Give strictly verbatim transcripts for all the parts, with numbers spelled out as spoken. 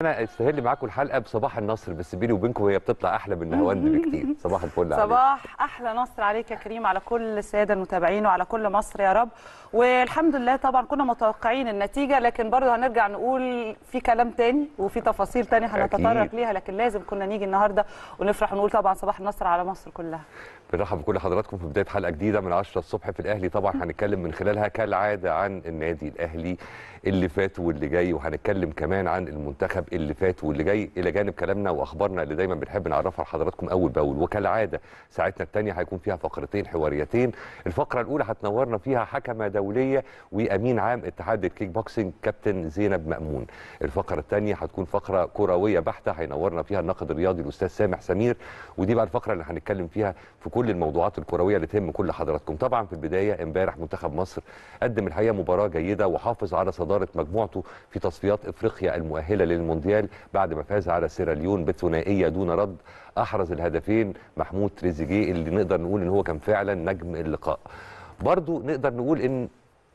انا استهل معاكم الحلقه بصباح النصر، بس بيني وبينكم هي بتطلع احلى من نهاوند بكتير. صباح الفل عليك. صباح احلى نصر عليك يا كريم، على كل الساده المتابعين وعلى كل مصر يا رب. والحمد لله طبعا كنا متوقعين النتيجه، لكن برضه هنرجع نقول في كلام تاني وفي تفاصيل تانية هنتطرق ليها، لكن لازم كنا نيجي النهارده ونفرح ونقول طبعا صباح النصر على مصر كلها. بنرحب بكل حضراتكم في بدايه حلقه جديده من عشرة الصبح في الاهلي. طبعا هنتكلم من خلالها كالعاده عن النادي الاهلي اللي فات واللي جاي، وهنتكلم كمان عن المنتخب اللي فات واللي جاي، الى جانب كلامنا واخبارنا اللي دايما بنحب نعرفها لحضراتكم اول باول. وكالعاده ساعتنا الثانيه هيكون فيها فقرتين حواريتين. الفقره الاولى هتنورنا فيها حكمه دوليه وامين عام اتحاد الكيك بوكسينج كابتن زينب مأمون. الفقره الثانيه هتكون فقره كرويه بحته هينورنا فيها الناقد الرياضي الاستاذ سامح سمير، ودي بقى الفقره اللي هنتكلم فيها في كل الموضوعات الكرويه اللي تهم كل حضراتكم. طبعا في البدايه امبارح منتخب مصر قدم الحقيقه مباراه جيده وحافظ على صداره مجموعته في تصفيات افريقيا المؤهله للمونديال بعد ما فاز على سيراليون بثنائيه دون رد. احرز الهدفين محمود تريزيجيه اللي نقدر نقول ان هو كان فعلا نجم اللقاء. برضو نقدر نقول ان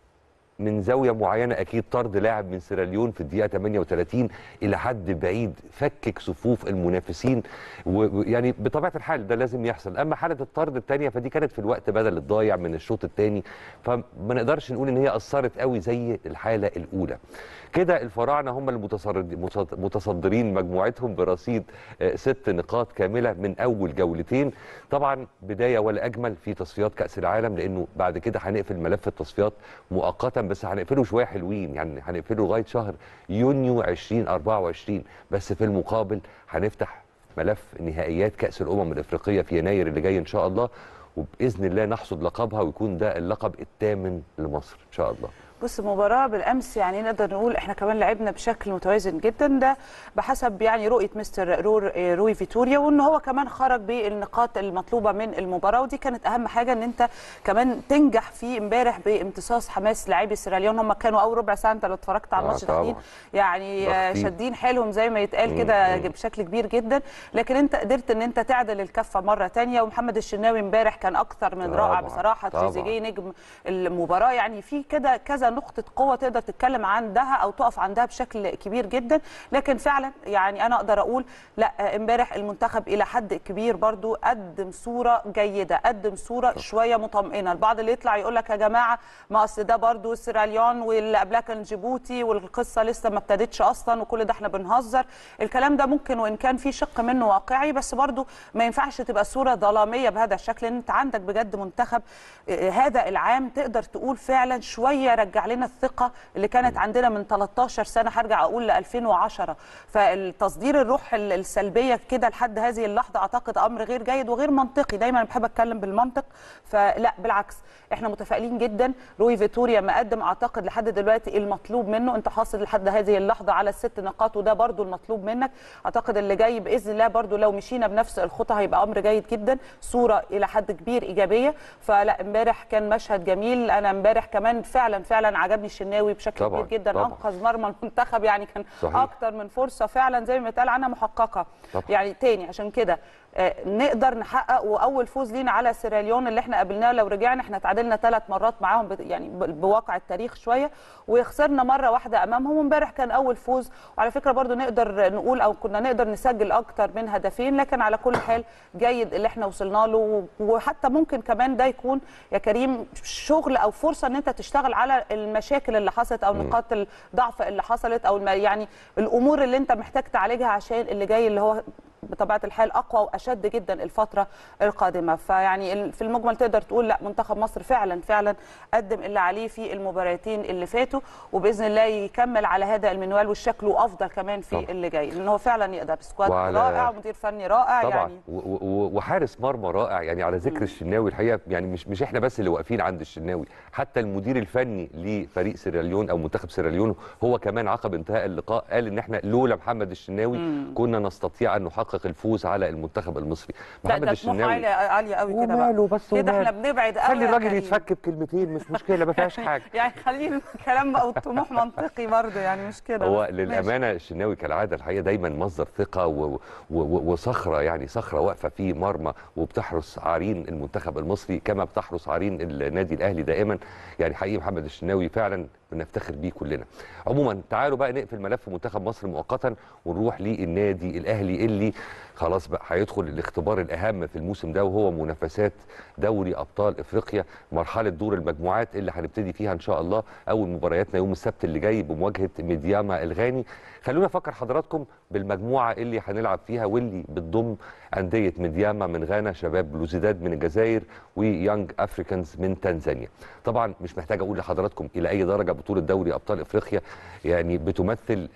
من زاويه معينه اكيد طرد لاعب من سيراليون في الدقيقه ثمانية وثلاثين الى حد بعيد فكك صفوف المنافسين، ويعني بطبيعه الحال ده لازم يحصل. اما حاله الطرد الثانيه فدي كانت في الوقت بدل الضايع من الشوط الثاني، فما نقدرش نقول ان هي اثرت قوي زي الحاله الاولى. كده الفراعنه هم المتصدرين مجموعتهم برصيد ست نقاط كامله من اول جولتين. طبعا بدايه ولا اجمل في تصفيات كاس العالم، لانه بعد كده هنقفل ملف التصفيات مؤقتا، بس هنقفله شويه حلوين، يعني هنقفله لغايه شهر يونيو ألفين وأربعة وعشرين، بس في المقابل هنفتح ملف نهائيات كاس الامم الافريقيه في يناير اللي جاي ان شاء الله، وباذن الله نحصد لقبها ويكون ده اللقب الثامن لمصر ان شاء الله. بص، مباراة بالأمس يعني نقدر نقول احنا كمان لعبنا بشكل متوازن جدا، ده بحسب يعني رؤية مستر رور روي فيتوريا، وان هو كمان خرج بالنقاط المطلوبة من المباراة، ودي كانت أهم حاجة ان انت كمان تنجح في امبارح بامتصاص حماس لاعبي سيراليون. هم كانوا أول ربع ساعة انت لو اتفرجت على الماتش تحديد يعني شادين حيلهم زي ما يتقال كده بشكل كبير جدا، لكن انت قدرت ان انت تعدل الكفة مرة ثانيه. ومحمد الشناوي امبارح كان أكثر من رائع بصراحة، تريزيجيه نجم المباراة، يعني في كده كذا نقطة قوة تقدر تتكلم عندها أو تقف عندها بشكل كبير جدا. لكن فعلا يعني أنا أقدر أقول لا، امبارح المنتخب إلى حد كبير برضو قدم صورة جيدة، قدم صورة شوية مطمئنة. البعض اللي يطلع يقول لك يا جماعة ما أصل ده برضو سيراليون واللي قبلها كان جيبوتي والقصة لسه ما ابتدتش أصلا وكل ده احنا بنهزر، الكلام ده ممكن وإن كان في شق منه واقعي، بس برضو ما ينفعش تبقى صورة ظلامية بهذا الشكل. لأن أنت عندك بجد منتخب هذا العام تقدر تقول فعلا شوية رجع لنا الثقه اللي كانت عندنا من ثلاثة عشر سنه، هرجع اقول ل ألفين وعشرة. فالتصدير الروح السلبيه كده لحد هذه اللحظه اعتقد امر غير جيد وغير منطقي. دايما بحب اتكلم بالمنطق، فلا بالعكس احنا متفائلين جدا. روي فيتوريا مقدم اعتقد لحد دلوقتي المطلوب منه، انت حاصل لحد هذه اللحظه على الست نقاط وده برضو المطلوب منك. اعتقد اللي جاي باذن الله برضو لو مشينا بنفس الخطى هيبقى امر جيد جدا، صوره الى حد كبير ايجابيه. فلا امبارح كان مشهد جميل. انا امبارح كمان فعلا فعلا عجبني الشناوي بشكل طبعًا كبير جدا، طبعًا. انقذ مرمى المنتخب، يعني كان صحيح. اكتر من فرصه فعلا زي ما اتقال عنها محققه طبعًا. يعني تاني عشان كده آه نقدر نحقق واول فوز لينا على سيراليون اللي احنا قابلناه. لو رجعنا احنا تعادلنا ثلاث مرات معاهم يعني بواقع التاريخ شويه، وخسرنا مره واحده امامهم. امبارح كان اول فوز، وعلى فكره برضو نقدر نقول او كنا نقدر نسجل اكتر من هدفين، لكن على كل حال جيد اللي احنا وصلنا له. وحتى ممكن كمان ده يكون يا كريم شغل او فرصه ان انت تشتغل على المشاكل اللي حصلت او نقاط الضعف اللي حصلت او يعني الامور اللي انت محتاج تعالجها عشان اللي جاي اللي هو بطبيعه الحال اقوى واشد جدا الفتره القادمه. فيعني في المجمل تقدر تقول لا، منتخب مصر فعلا فعلا قدم اللي عليه في المباراتين اللي فاتوا، وباذن الله يكمل على هذا المنوال والشكل وافضل كمان في طبعا. اللي جاي، لان هو فعلا يقدر. سكواد وعلى... رائع، مدير فني رائع طبعا. يعني وحارس مرمى رائع. يعني على ذكر الشناوي الحقيقه يعني مش مش احنا بس اللي واقفين عند الشناوي، حتى المدير الفني لفريق سيراليون او منتخب سيراليون هو كمان عقب انتهاء اللقاء قال ان احنا لولا محمد الشناوي مم. كنا نستطيع ان نحقق الفوز على المنتخب المصري. محمد الشناوي عاليه قوي كده بقى بس كده احنا بنبعد قوي. خلي الراجل يتفك بكلمتين مش مشكله ما فيهاش حاجه يعني خلينا الكلام بقى والطموح منطقي برضه، يعني مش كده. هو للامانه الشناوي كالعاده الحقيقه دايما مصدر ثقه وصخره، يعني صخره واقفه في مرمى وبتحرس عرين المنتخب المصري كما بتحرس عرين النادي الاهلي دائما. يعني حقيقي محمد الشناوي فعلا ونفتخر بيه كلنا. عموما تعالوا بقى نقفل ملف منتخب مصر مؤقتا ونروح للنادي الاهلي اللي خلاص بقى هيدخل الاختبار الاهم في الموسم ده، وهو منافسات دوري ابطال افريقيا، مرحله دور المجموعات اللي هنبتدي فيها ان شاء الله اول مبارياتنا يوم السبت اللي جاي بمواجهه ميدياما الغاني. خلونا افكر حضراتكم بالمجموعه اللي هنلعب فيها واللي بتضم انديه ميدياما من غانا، شباب بلوزداد من الجزائر، ويانج افريكانز من تنزانيا. طبعا مش محتاج اقول لحضراتكم الى اي درجه بطوله دوري ابطال افريقيا يعني بتمثل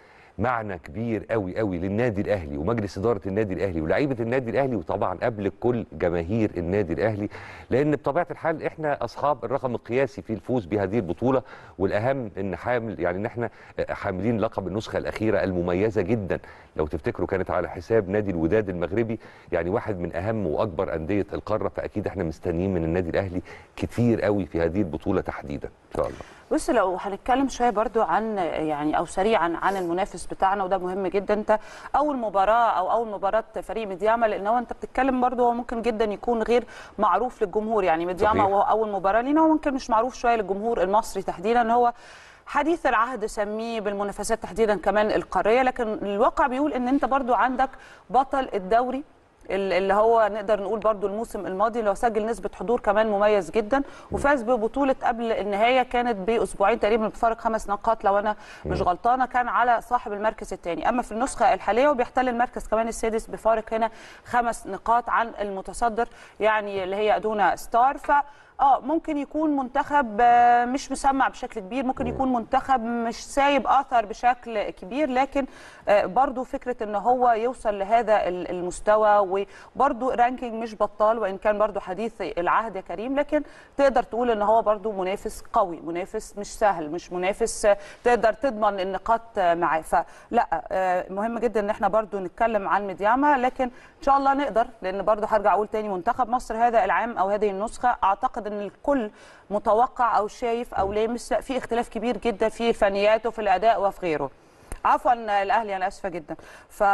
معنى كبير قوي قوي للنادي الاهلي ومجلس اداره النادي الاهلي ولاعيبه النادي الاهلي، وطبعا قبل كل جماهير النادي الاهلي، لان بطبيعه الحال احنا اصحاب الرقم القياسي في الفوز بهذه البطوله، والاهم ان حامل يعني ان احنا حاملين لقب النسخه الاخيره المميزه جدا. لو تفتكروا كانت على حساب نادي الوداد المغربي، يعني واحد من اهم واكبر انديه القاره، فاكيد احنا مستنيين من النادي الاهلي كتير قوي في هذه البطوله تحديدا ان شاء الله. بص، لو هنتكلم شويه برضو عن يعني او سريعا عن المنافس بتاعنا، وده مهم جدا. انت اول مباراه او اول مباراه فريق ميدياما، لان هو انت بتتكلم برضو هو ممكن جدا يكون غير معروف للجمهور. يعني ميدياما وهو اول مباراه لينا هو ممكن مش معروف شويه للجمهور المصري تحديدا، ان هو حديث العهد سميه بالمنافسات تحديدا كمان القاريه، لكن الواقع بيقول ان انت برضو عندك بطل الدوري اللي هو نقدر نقول برضو الموسم الماضي اللي هو سجل نسبة حضور كمان مميز جدا، وفاز ببطولة قبل النهاية كانت بأسبوعين تقريبا بفارق خمس نقاط لو أنا مش غلطانة، كان على صاحب المركز الثاني. أما في النسخة الحالية وبيحتل المركز كمان السادس بفارق هنا خمس نقاط عن المتصدر يعني اللي هي أدونا ستار. ف اه ممكن يكون منتخب مش مسمع بشكل كبير، ممكن يكون منتخب مش سايب اثر بشكل كبير، لكن برضو فكره ان هو يوصل لهذا المستوى، وبرضو رانكينج مش بطال وان كان برضو حديث العهد يا كريم، لكن تقدر تقول ان هو برضو منافس قوي، منافس مش سهل، مش منافس تقدر تضمن النقاط معاه. فلا مهم جدا ان احنا برضو نتكلم عن ميدياما، لكن ان شاء الله نقدر، لان برضو هرجع اقول تاني منتخب مصر هذا العام او هذه النسخه اعتقد ان الكل متوقع او شايف او لامس في اختلاف كبير جدا في الفنيات وفي الاداء وفي غيره. عفوا الاهلي انا اسفه جدا. ف...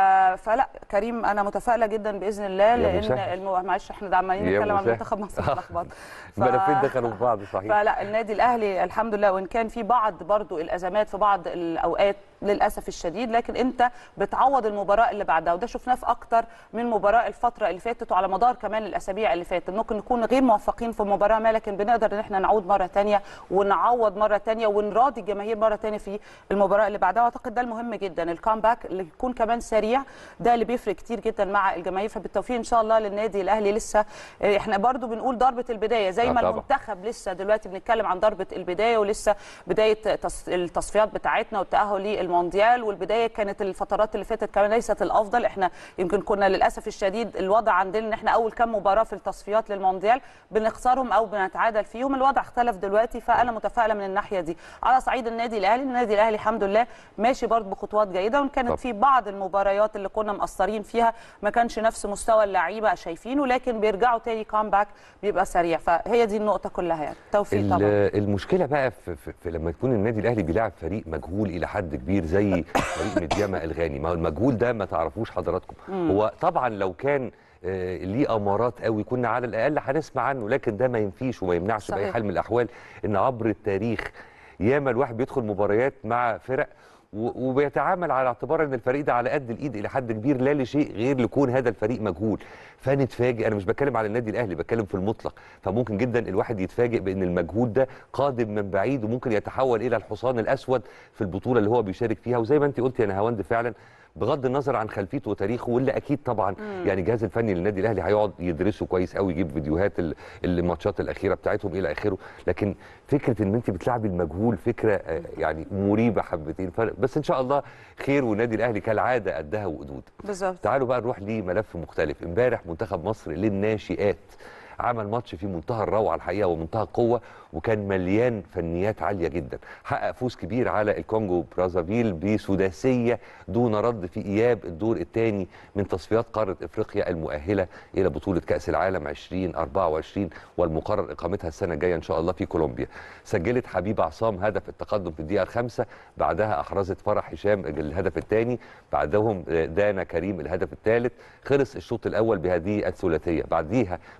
فلا كريم انا متفائله جدا باذن الله، لان المو... معلش احنا عمالين نتكلم عن منتخب مصر اتلخبط. الملفين دخلوا في بعض صحيح. فلا النادي الاهلي الحمد لله، وان كان في بعض برضو الازمات في بعض الاوقات للاسف الشديد، لكن انت بتعوض المباراه اللي بعدها، وده شفناه في اكتر من مباراه الفتره اللي فاتت وعلى مدار كمان الاسابيع اللي فاتت. ممكن نكون غير موفقين في مباراه ما، لكن بنقدر ان احنا نعود مره ثانيه ونعوض مره ثانيه ونراضي الجماهير مره ثانيه في المباراه اللي بعدها. واعتقد ده المهم جدا، الكامباك اللي يكون كمان سريع ده اللي بيفرق كتير جدا مع الجماهير. فبالتوفيق ان شاء الله للنادي الاهلي. لسه احنا برضو بنقول ضربه البدايه زي ما المنتخب لسه دلوقتي بنتكلم عن ضربه البدايه، ولسه بدايه التصفيات بتاعتنا والتاهل للمونديال، والبدايه كانت الفترات اللي فاتت كمان ليست الافضل. احنا يمكن كنا للاسف الشديد الوضع عندنا ان احنا اول كام مباراه في التصفيات للمونديال بنخسرهم او بنتعادل فيهم، الوضع اختلف دلوقتي. فانا متفائله من الناحيه دي. على صعيد النادي الاهلي، النادي الاهلي الحمد لله ماشي برضه بخطوات جيده، وان كانت في بعض المباريات اللي كنا مقصرين فيها ما كانش نفس مستوى اللعيبه شايفينه، لكن بيرجعوا تاني كامباك بيبقى سريع. فهي دي النقطه كلها يعني. توفيق طبعا. المشكله بقى في, في, في لما يكون النادي الاهلي بيلاعب فريق مجهول الى حد كبير زي فريق ميدياما الغاني. ما هو المجهول ده ما تعرفوش حضراتكم. مم. هو طبعا لو كان آه ليه امارات قوي كنا على الاقل هنسمع عنه، لكن ده ما ينفيش وما يمنعش باي حال من الاحوال ان عبر التاريخ ياما الواحد بيدخل مباريات مع فرق وبيتعامل على اعتبار ان الفريق ده على قد الايد الى حد كبير، لا لشيء غير لكون هذا الفريق مجهول. فنتفاجئ، انا مش بتكلم على النادي الاهلي، بتكلم في المطلق. فممكن جدا الواحد يتفاجئ بان المجهول ده قادم من بعيد وممكن يتحول الى الحصان الاسود في البطوله اللي هو بيشارك فيها. وزي ما انت قلت يا نهاوند فعلا بغض النظر عن خلفيته وتاريخه، واللي اكيد طبعا مم. يعني الجهاز الفني للنادي الاهلي هيقعد يدرسه كويس قوي، يجيب فيديوهات الماتشات الاخيره بتاعتهم الى اخره. لكن فكره ان انت بتلعبي المجهول فكره يعني مريبه حبتين، بس ان شاء الله خير، والنادي الاهلي كالعاده قدها وقدود. بالظبط. تعالوا بقى نروح لملف مختلف. امبارح منتخب مصر للناشئات عمل ماتش في منتهى الروعه الحقيقه ومنتهى القوه، وكان مليان فنيات عاليه جدا. حقق فوز كبير على الكونغو برازافيل بسداسيه دون رد في اياب الدور الثاني من تصفيات قاره افريقيا المؤهله الى بطوله كاس العالم ألفين وأربعة وعشرين والمقرر اقامتها السنه الجايه ان شاء الله في كولومبيا. سجلت حبيبه عصام هدف التقدم في الدقيقه الخامسه، بعدها احرزت فرح هشام الهدف الثاني، بعدهم دانا كريم الهدف الثالث. خلص الشوط الاول بهذه الثلاثيه. بعديها مع بدايه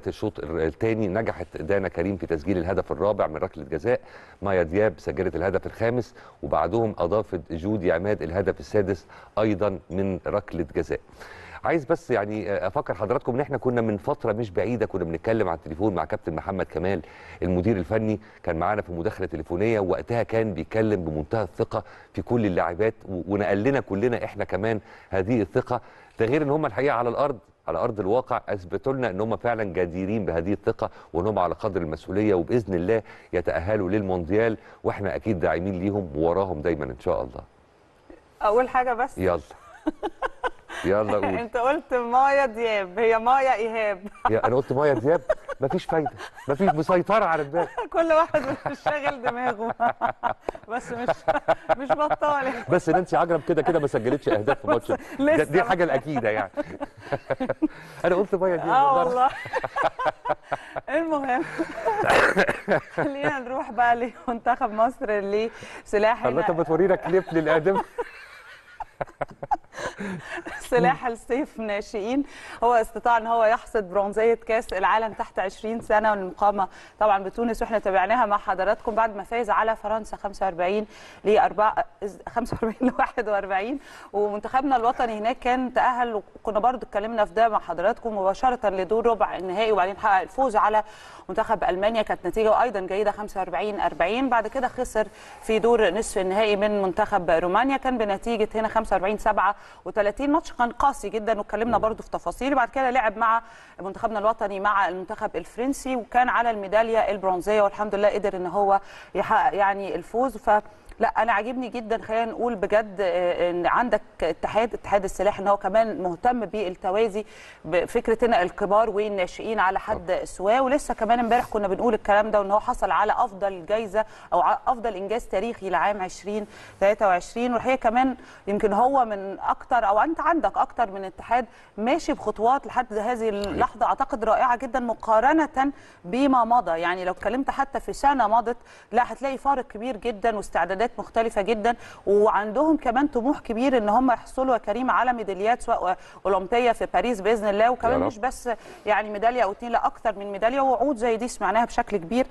بدايه الشوط الثاني نجحت دانا كريم في تسجيل الهدف الرابع من ركله جزاء، مايا دياب سجلت الهدف الخامس، وبعدهم اضافت جودي عماد الهدف السادس ايضا من ركله جزاء. عايز بس يعني افكر حضراتكم ان احنا كنا من فتره مش بعيده كنا بنتكلم على التليفون مع كابتن محمد كمال المدير الفني، كان معانا في مداخله تليفونيه، وقتها كان بيتكلم بمنتهى الثقه في كل اللاعبات، ونقل لنا كلنا احنا كمان هذه الثقه. ده غير ان هم الحقيقه على الارض على ارض الواقع اثبتوا لنا ان هم فعلا جديرين بهذه الثقه، وان هم على قدر المسؤوليه، وباذن الله يتاهلوا للمونديال، واحنا اكيد داعمين ليهم ووراهم دايما ان شاء الله. اول حاجه بس يلا يلا قول. انت قلت مايا دياب، هي مايا ايهاب. يا انا قلت مايا دياب، مفيش فايده، مفيش، مسيطره على البال. كل واحد مش شاغل دماغه. بس مش مش بطال. بس نانسي عجرم كده كده ما سجلتش اهداف في ماتش، دي الحاجه الاكيده يعني. انا قلت مايا دياب. اه والله. المهم خلينا نروح بقى لمنتخب مصر اللي سلاح. الله، طب ما تورينا كليب للادم. سلاح السيف ناشئين هو استطاع ان هو يحصد برونزيه كاس العالم تحت عشرين سنه من المقامه طبعا بتونس، واحنا تابعناها مع حضراتكم بعد ما فاز على فرنسا خمسة وأربعين ل خمسة وأربعين ل واحد وأربعين، ومنتخبنا الوطني هناك كان تاهل، وكنا برضو اتكلمنا في ده مع حضراتكم مباشره لدور ربع النهائي، وبعدين حقق الفوز على منتخب المانيا، كانت نتيجه ايضا جيده خمسة وأربعين أربعين. بعد كده خسر في دور نصف النهائي من منتخب رومانيا، كان بنتيجه هنا خمسة وأربعين سبعة وثلاثين. ماتش كان قاسي جدا واتكلمنا برضو في تفاصيل. بعد كده لعب مع منتخبنا الوطني مع المنتخب الفرنسي، وكان على الميداليه البرونزيه، والحمد لله قدر ان هو يحقق يعني الفوز. ف لا انا عاجبني جدا، خلينا نقول بجد ان عندك اتحاد اتحاد السلاح ان هو كمان مهتم بالتوازي بفكره ان الكبار والناشئين على حد سواء. ولسه كمان امبارح كنا بنقول الكلام ده، وان هو حصل على افضل جائزه او افضل انجاز تاريخي لعام عشرين ثلاثة وعشرين. والحقيقه كمان يمكن هو من اكتر، او انت عندك اكتر من اتحاد ماشي بخطوات لحد هذه اللحظه اعتقد رائعه جدا مقارنه بما مضى. يعني لو اتكلمت حتى في سنه مضت لا هتلاقي فارق كبير جدا واستعدادات مختلفه جدا، وعندهم كمان طموح كبير ان هم يحصلوا يا كريم على ميداليات سواء اولمبيه في باريس باذن الله، وكمان مش بس يعني ميداليه او اتنين، لا اكتر من ميداليه، ووعود زي دي سمعناها بشكل كبير.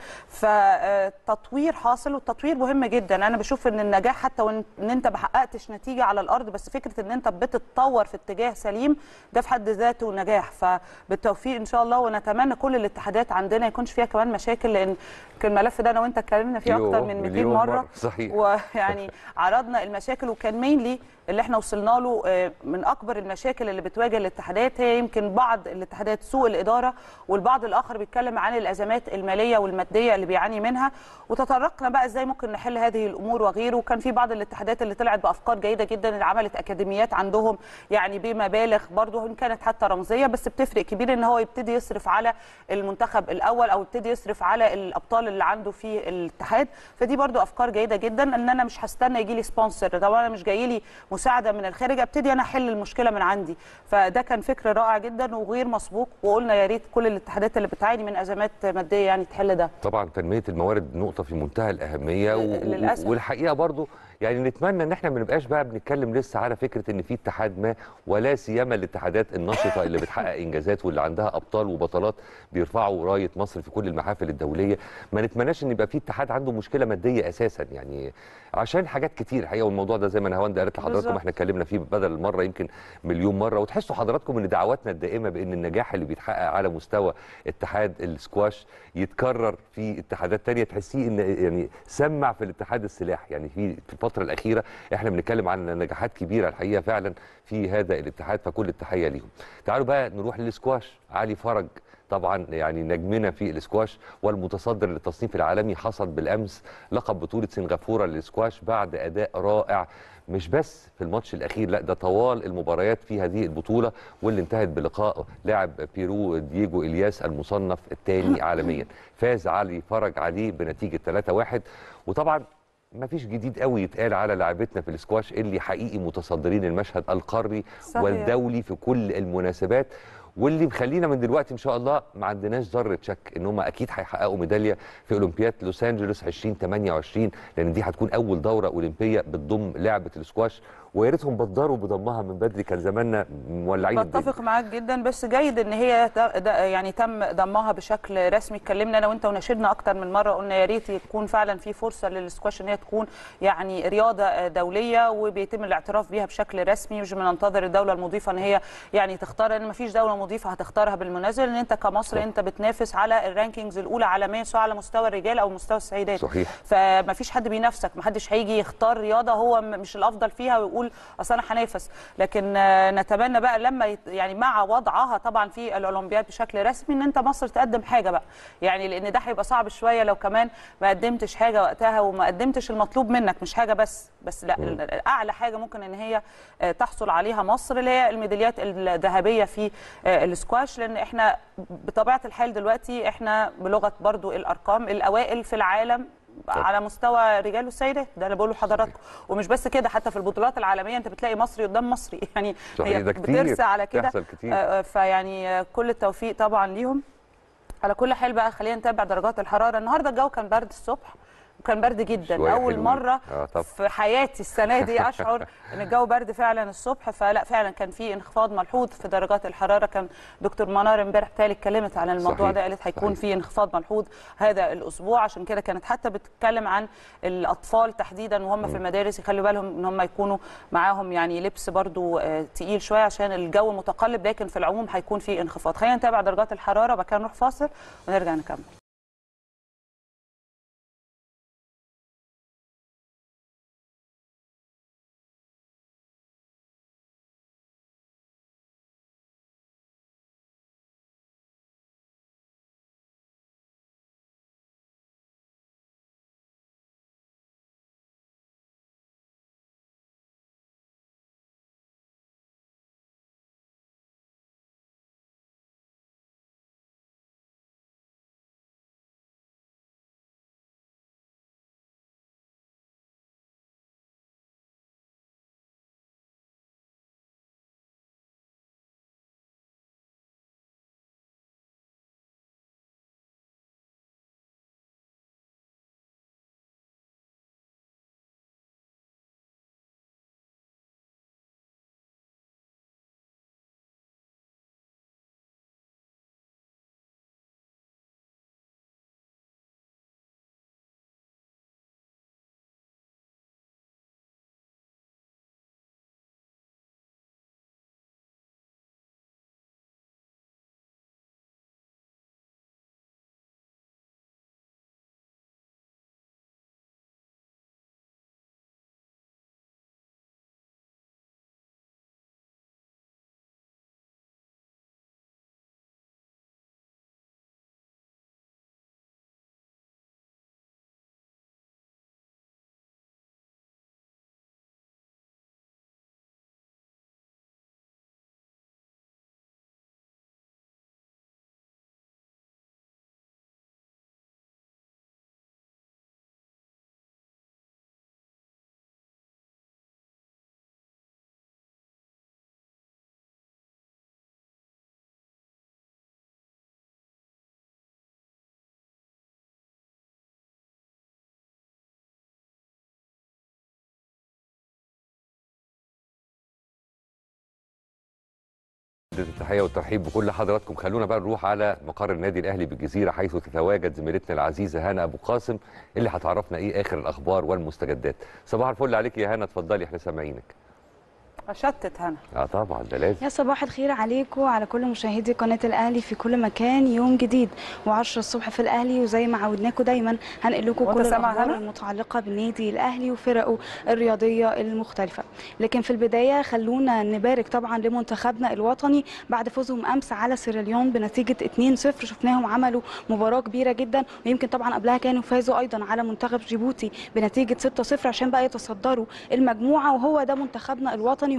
فتطوير حاصل، والتطوير مهم جدا. انا بشوف ان النجاح حتى وان انت ما حققتش نتيجه على الارض، بس فكره ان انت بتتطور في اتجاه سليم ده في حد ذاته نجاح. فبالتوفيق ان شاء الله، ونتمنى كل الاتحادات عندنا يكونش فيها كمان مشاكل، لان الملف ده انا وانت اتكلمنا فيه اكتر من مئتين مره. صحيح. ويعني عرضنا المشاكل، وكان مينلي اللي احنا وصلنا له من اكبر المشاكل اللي بتواجه الاتحادات هي يمكن بعض الاتحادات سوء الاداره، والبعض الاخر بيتكلم عن الازمات الماليه والماديه اللي بيعاني منها، وتطرقنا بقى ازاي ممكن نحل هذه الامور وغيره. وكان في بعض الاتحادات اللي طلعت بافكار جيده جدا، اللي عملت اكاديميات عندهم يعني بمبالغ برضه ان كانت حتى رمزيه، بس بتفرق كبير ان هو يبتدي يصرف على المنتخب الاول او يبتدي يصرف على الابطال اللي عنده في الاتحاد. فدي برضه افكار جيده جدا، ان انا مش هستنى يجي لي سبونسر، طبعا انا مش جاي لي مساعده من الخارج، ابتدي انا احل المشكله من عندي. فده كان فكر رائع جدا وغير مسبوق، وقلنا يا ريت كل الاتحادات اللي بتعاني من ازمات ماديه يعني تحل ده. طبعا تنميه الموارد نقطه في منتهى الاهميه، للأسف. والحقيقه برضو يعني نتمنى ان احنا ما نبقاش بقى بنتكلم لسه على فكره ان في اتحاد ما، ولا سيما الاتحادات النشطه اللي بتحقق انجازات واللي عندها ابطال وبطلات بيرفعوا رايه مصر في كل المحافل الدوليه. ما نتمناش ان يبقى في اتحاد عنده مشكله ماديه اساسا، يعني عشان حاجات كتير الحقيقه. والموضوع ده زي ما نهاوند قالت لحضراتكم احنا اتكلمنا فيه بدل المره يمكن مليون مره، وتحسوا حضراتكم ان دعواتنا الدائمه بان النجاح اللي بيتحقق على مستوى اتحاد السكواش يتكرر في اتحادات ثانيه، تحسيه ان يعني سمع في الاتحاد السلاح. يعني في في الفتره الاخيره احنا بنتكلم عن نجاحات كبيره الحقيقه فعلا في هذا الاتحاد، فكل التحيه ليهم. تعالوا بقى نروح للسكواش. علي فرج طبعا يعني نجمنا في الاسكواش والمتصدر للتصنيف العالمي، حصد بالامس لقب بطوله سنغافوره للاسكواش بعد اداء رائع، مش بس في الماتش الاخير، لا ده طوال المباريات في هذه البطوله، واللي انتهت بلقاء لاعب بيرو دييجو الياس المصنف الثاني عالميا. فاز علي فرج عليه بنتيجه ثلاثة واحد. وطبعا ما فيش جديد قوي يتقال على لاعبتنا في الاسكواش اللي حقيقي متصدرين المشهد القاري صحيح. والدولي في كل المناسبات، واللي مخلينا من دلوقتي ان شاء الله ما عندناش ذره شك ان هم اكيد هيحققوا ميداليه في اولمبياد لوس انجلوس ألفين وثمانية وعشرين، لان دي هتكون اول دوره اولمبيه بتضم لعبه الاسكواش. ويا ريتهم بدروا بضمها من بدري، كان زماننا مولعين. بتفق معاك جدا، بس جيد ان هي يعني تم ضمها بشكل رسمي. اتكلمنا انا وانت وناشدنا اكتر من مره، قلنا يا ريت يكون فعلا في فرصه للسكواش ان هي تكون يعني رياضه دوليه وبيتم الاعتراف بيها بشكل رسمي، مش بننتظر الدوله المضيفه ان هي يعني تختار، لان ما فيش دوله مضيفه هتختارها بالمنازل، ان انت كمصر صح. انت بتنافس على الرانكينجز الاولى عالميا سواء على مستوى الرجال او مستوى السيدات. صحيح. فما فيش حد بينافسك، ما حدش هيجي يختار رياضه هو مش الافضل فيها ويقول اصل انا هنافس. لكن نتمنى بقى لما يعني مع وضعها طبعا في الاولمبياد بشكل رسمي ان انت مصر تقدم حاجه بقى، يعني لان ده هيبقى صعب شويه لو كمان ما قدمتش حاجه وقتها وما قدمتش المطلوب منك، مش حاجه بس بس لا م. اعلى حاجه ممكن ان هي تحصل عليها مصر اللي هي الميداليات الذهبيه في السكواش، لان احنا بطبيعه الحال دلوقتي احنا بلغه برضو الارقام الاوائل في العالم طبعا. على مستوى الرجال والسيدات، ده اللي بقوله لحضراتكم. ومش بس كده، حتى في البطولات العالميه انت بتلاقي مصري قدام مصري يعني هي بترسى على كده. فيعني كل التوفيق طبعا ليهم. على كل حال بقى خلينا نتابع درجات الحراره. النهارده الجو كان برد الصبح وكان برد جدا، اول مره آه في حياتي السنه دي اشعر ان الجو برد فعلا الصبح. فلا فعلا كان في انخفاض ملحوظ في درجات الحراره. كان دكتور منار امبارح تالي اتكلمت عن الموضوع صحيح. ده قالت هيكون في انخفاض ملحوظ هذا الاسبوع، عشان كده كانت حتى بتتكلم عن الاطفال تحديدا وهم م. في المدارس يخلوا بالهم ان هم يكونوا معاهم يعني لبس برضو آه تقيل شويه عشان الجو متقلب، لكن في العموم هيكون في انخفاض. خلينا نتابع درجات الحراره وبعد كده نروح فاصل ونرجع نكمل. التحية والترحيب بكل حضراتكم. خلونا بقى نروح على مقر النادي الأهلي بالجزيرة حيث تتواجد زميلتنا العزيزة هنا أبو قاسم اللي هتعرفنا إيه آخر الأخبار والمستجدات. صباح الفل عليك يا هنا، اتفضلي احنا سامعينك. اشتت هنا. اه طبعا ده لازم. يا صباح الخير عليكم وعلى كل مشاهدي قناه الاهلي في كل مكان. يوم جديد وعشرة الصبح في الاهلي، وزي ما عودناكم دايما هنقل لكم كل الاخبار المتعلقه بالنادي الاهلي وفرقه الرياضيه المختلفه. لكن في البدايه خلونا نبارك طبعا لمنتخبنا الوطني بعد فوزهم امس على سيراليون بنتيجه اتنين صفر. شفناهم عملوا مباراه كبيره جدا، ويمكن طبعا قبلها كانوا فازوا ايضا على منتخب جيبوتي بنتيجه ستة صفر عشان بقى يتصدروا المجموعه، وهو ده منتخبنا الوطني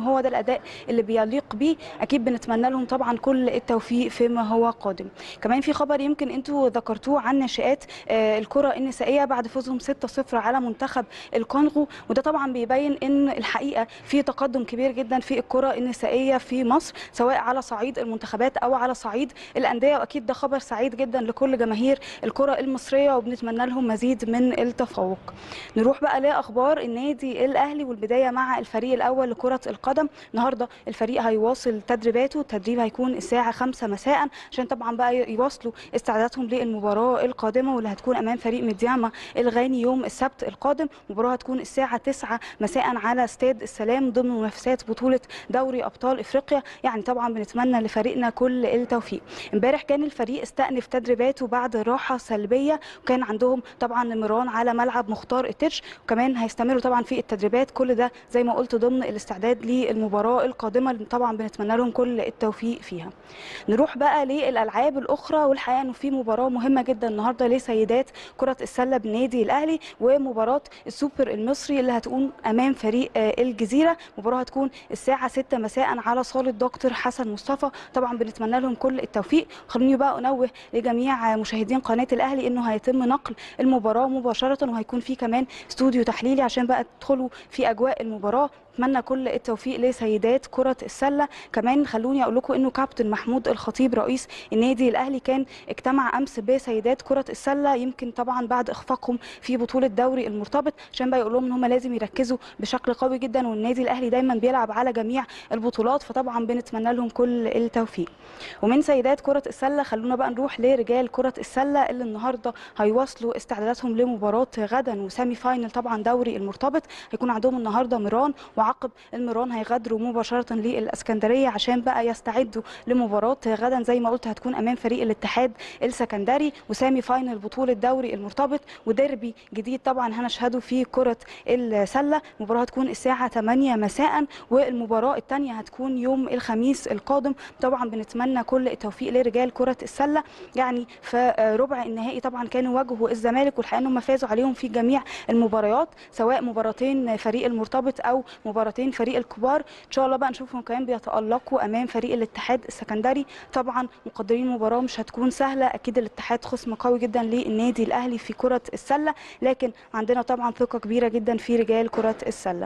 وهو ده الاداء اللي بيليق بيه. اكيد بنتمنى لهم طبعا كل التوفيق فيما هو قادم. كمان في خبر يمكن انتوا ذكرتوه عن ناشئات الكره النسائيه بعد فوزهم ستة صفر على منتخب الكونغو، وده طبعا بيبين ان الحقيقه في تقدم كبير جدا في الكره النسائيه في مصر، سواء على صعيد المنتخبات او على صعيد الانديه، واكيد ده خبر سعيد جدا لكل جماهير الكره المصريه وبنتمنى لهم مزيد من التفوق. نروح بقى لاخبار النادي الاهلي والبدايه مع الفريق الاول لكره القدم. النهارده الفريق هيواصل تدريباته، التدريب هيكون الساعه خمسة مساء عشان طبعا بقى يواصلوا استعداداتهم للمباراه القادمه واللي هتكون امام فريق مدياما الغاني يوم السبت القادم. المباراه هتكون الساعه تسعة مساء على استاد السلام ضمن منافسات بطوله دوري ابطال افريقيا. يعني طبعا بنتمنى لفريقنا كل التوفيق. امبارح كان الفريق استأنف تدريباته بعد راحه سلبيه، وكان عندهم طبعا مران على ملعب مختار التتش، وكمان هيستمروا طبعا في التدريبات. كل ده زي ما قلت ضمن الاستعداد للمباراه القادمه اللي طبعا بنتمنى لهم كل التوفيق فيها. نروح بقى للالعاب الاخرى، والحقيقه انه في مباراه مهمه جدا النهارده لسيدات كره السله بالنادي الاهلي، ومباراه السوبر المصري اللي هتكون امام فريق الجزيره. مباراه هتكون الساعه ستة مساء على صاله دكتور حسن مصطفى. طبعا بنتمنى لهم كل التوفيق. خلوني بقى انوه لجميع مشاهدين قناه الاهلي انه هيتم نقل المباراه مباشره، وهيكون في كمان استوديو تحليلي عشان بقى تدخلوا في اجواء المباراه. اتمنى كل التوفيق لسيدات كره السله. كمان خلوني اقول لكم انه كابتن محمود الخطيب رئيس النادي الاهلي كان اجتمع امس بسيدات كره السله، يمكن طبعا بعد اخفاقهم في بطوله دوري المرتبط، عشان بقى يقول لهم ان هم لازم يركزوا بشكل قوي جدا، والنادي الاهلي دايما بيلعب على جميع البطولات، فطبعا بنتمنى لهم كل التوفيق. ومن سيدات كره السله خلونا بقى نروح لرجال كره السله اللي النهارده هيواصلوا استعداداتهم لمباراه غدا وسيمي فاينل طبعا دوري المرتبط. هيكون عندهم النهارده ميران، وعقب الميران هيغادروا مباشره للاسكندريه عشان بقى يستعدوا لمباراه غدا زي ما قلت هتكون امام فريق الاتحاد السكندري، وسامي فاينل بطوله دوري المرتبط وديربي جديد طبعا هنشهده في كره السله. المباراه هتكون الساعه ثمانية مساء، والمباراه الثانيه هتكون يوم الخميس القادم. طبعا بنتمنى كل التوفيق لرجال كره السله. يعني في ربع النهائي طبعا كانوا واجهوا الزمالك، والحقيقه انهم فازوا عليهم في جميع المباريات، سواء مباراتين فريق المرتبط او مباراتين فريق الكبار. ان شاء الله بقى نشوفهم كمان بيتالقوا امام فريق الاتحاد السكندري. طبعا مقدرين المباراه مش هتكون سهله، اكيد الاتحاد خصم قوي جدا للنادي الاهلي في كره السله، لكن عندنا طبعا ثقه كبيره جدا في رجال كره السله.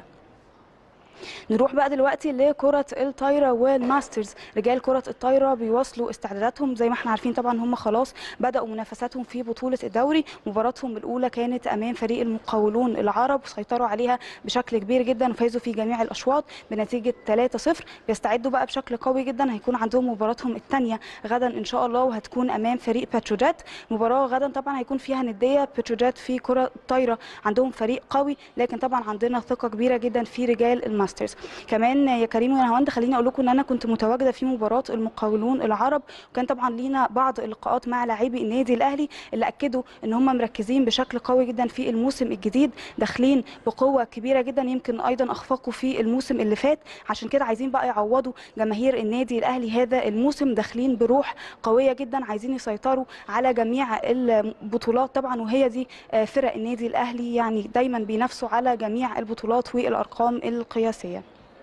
نروح بقى دلوقتي لكرة الطايرة والماسترز. رجال كرة الطايرة بيواصلوا استعداداتهم زي ما احنا عارفين، طبعا هم خلاص بدأوا منافساتهم في بطولة الدوري. مباراتهم الأولى كانت أمام فريق المقاولون العرب، وسيطروا عليها بشكل كبير جدا وفازوا في جميع الأشواط بنتيجة ثلاثة صفر. بيستعدوا بقى بشكل قوي جدا، هيكون عندهم مباراتهم الثانية غدا إن شاء الله، وهتكون أمام فريق باتروجيت. مباراة غدا طبعا هيكون فيها ندية. باتروجيت في كرة الطايرة عندهم فريق قوي، لكن طبعا عندنا ثقة كبيرة جدا في رجال الماسترز. كمان يا كريم ونهاوند خليني اقول لكم ان انا كنت متواجده في مباراه المقاولون العرب، وكان طبعا لينا بعض اللقاءات مع لاعبي النادي الاهلي اللي اكدوا ان هم مركزين بشكل قوي جدا في الموسم الجديد، داخلين بقوه كبيره جدا، يمكن ايضا اخفقوا في الموسم اللي فات، عشان كده عايزين بقى يعوضوا جماهير النادي الاهلي هذا الموسم، داخلين بروح قويه جدا، عايزين يسيطروا على جميع البطولات طبعا، وهي دي فرق النادي الاهلي، يعني دايما بينافسوا على جميع البطولات والارقام القياسيه.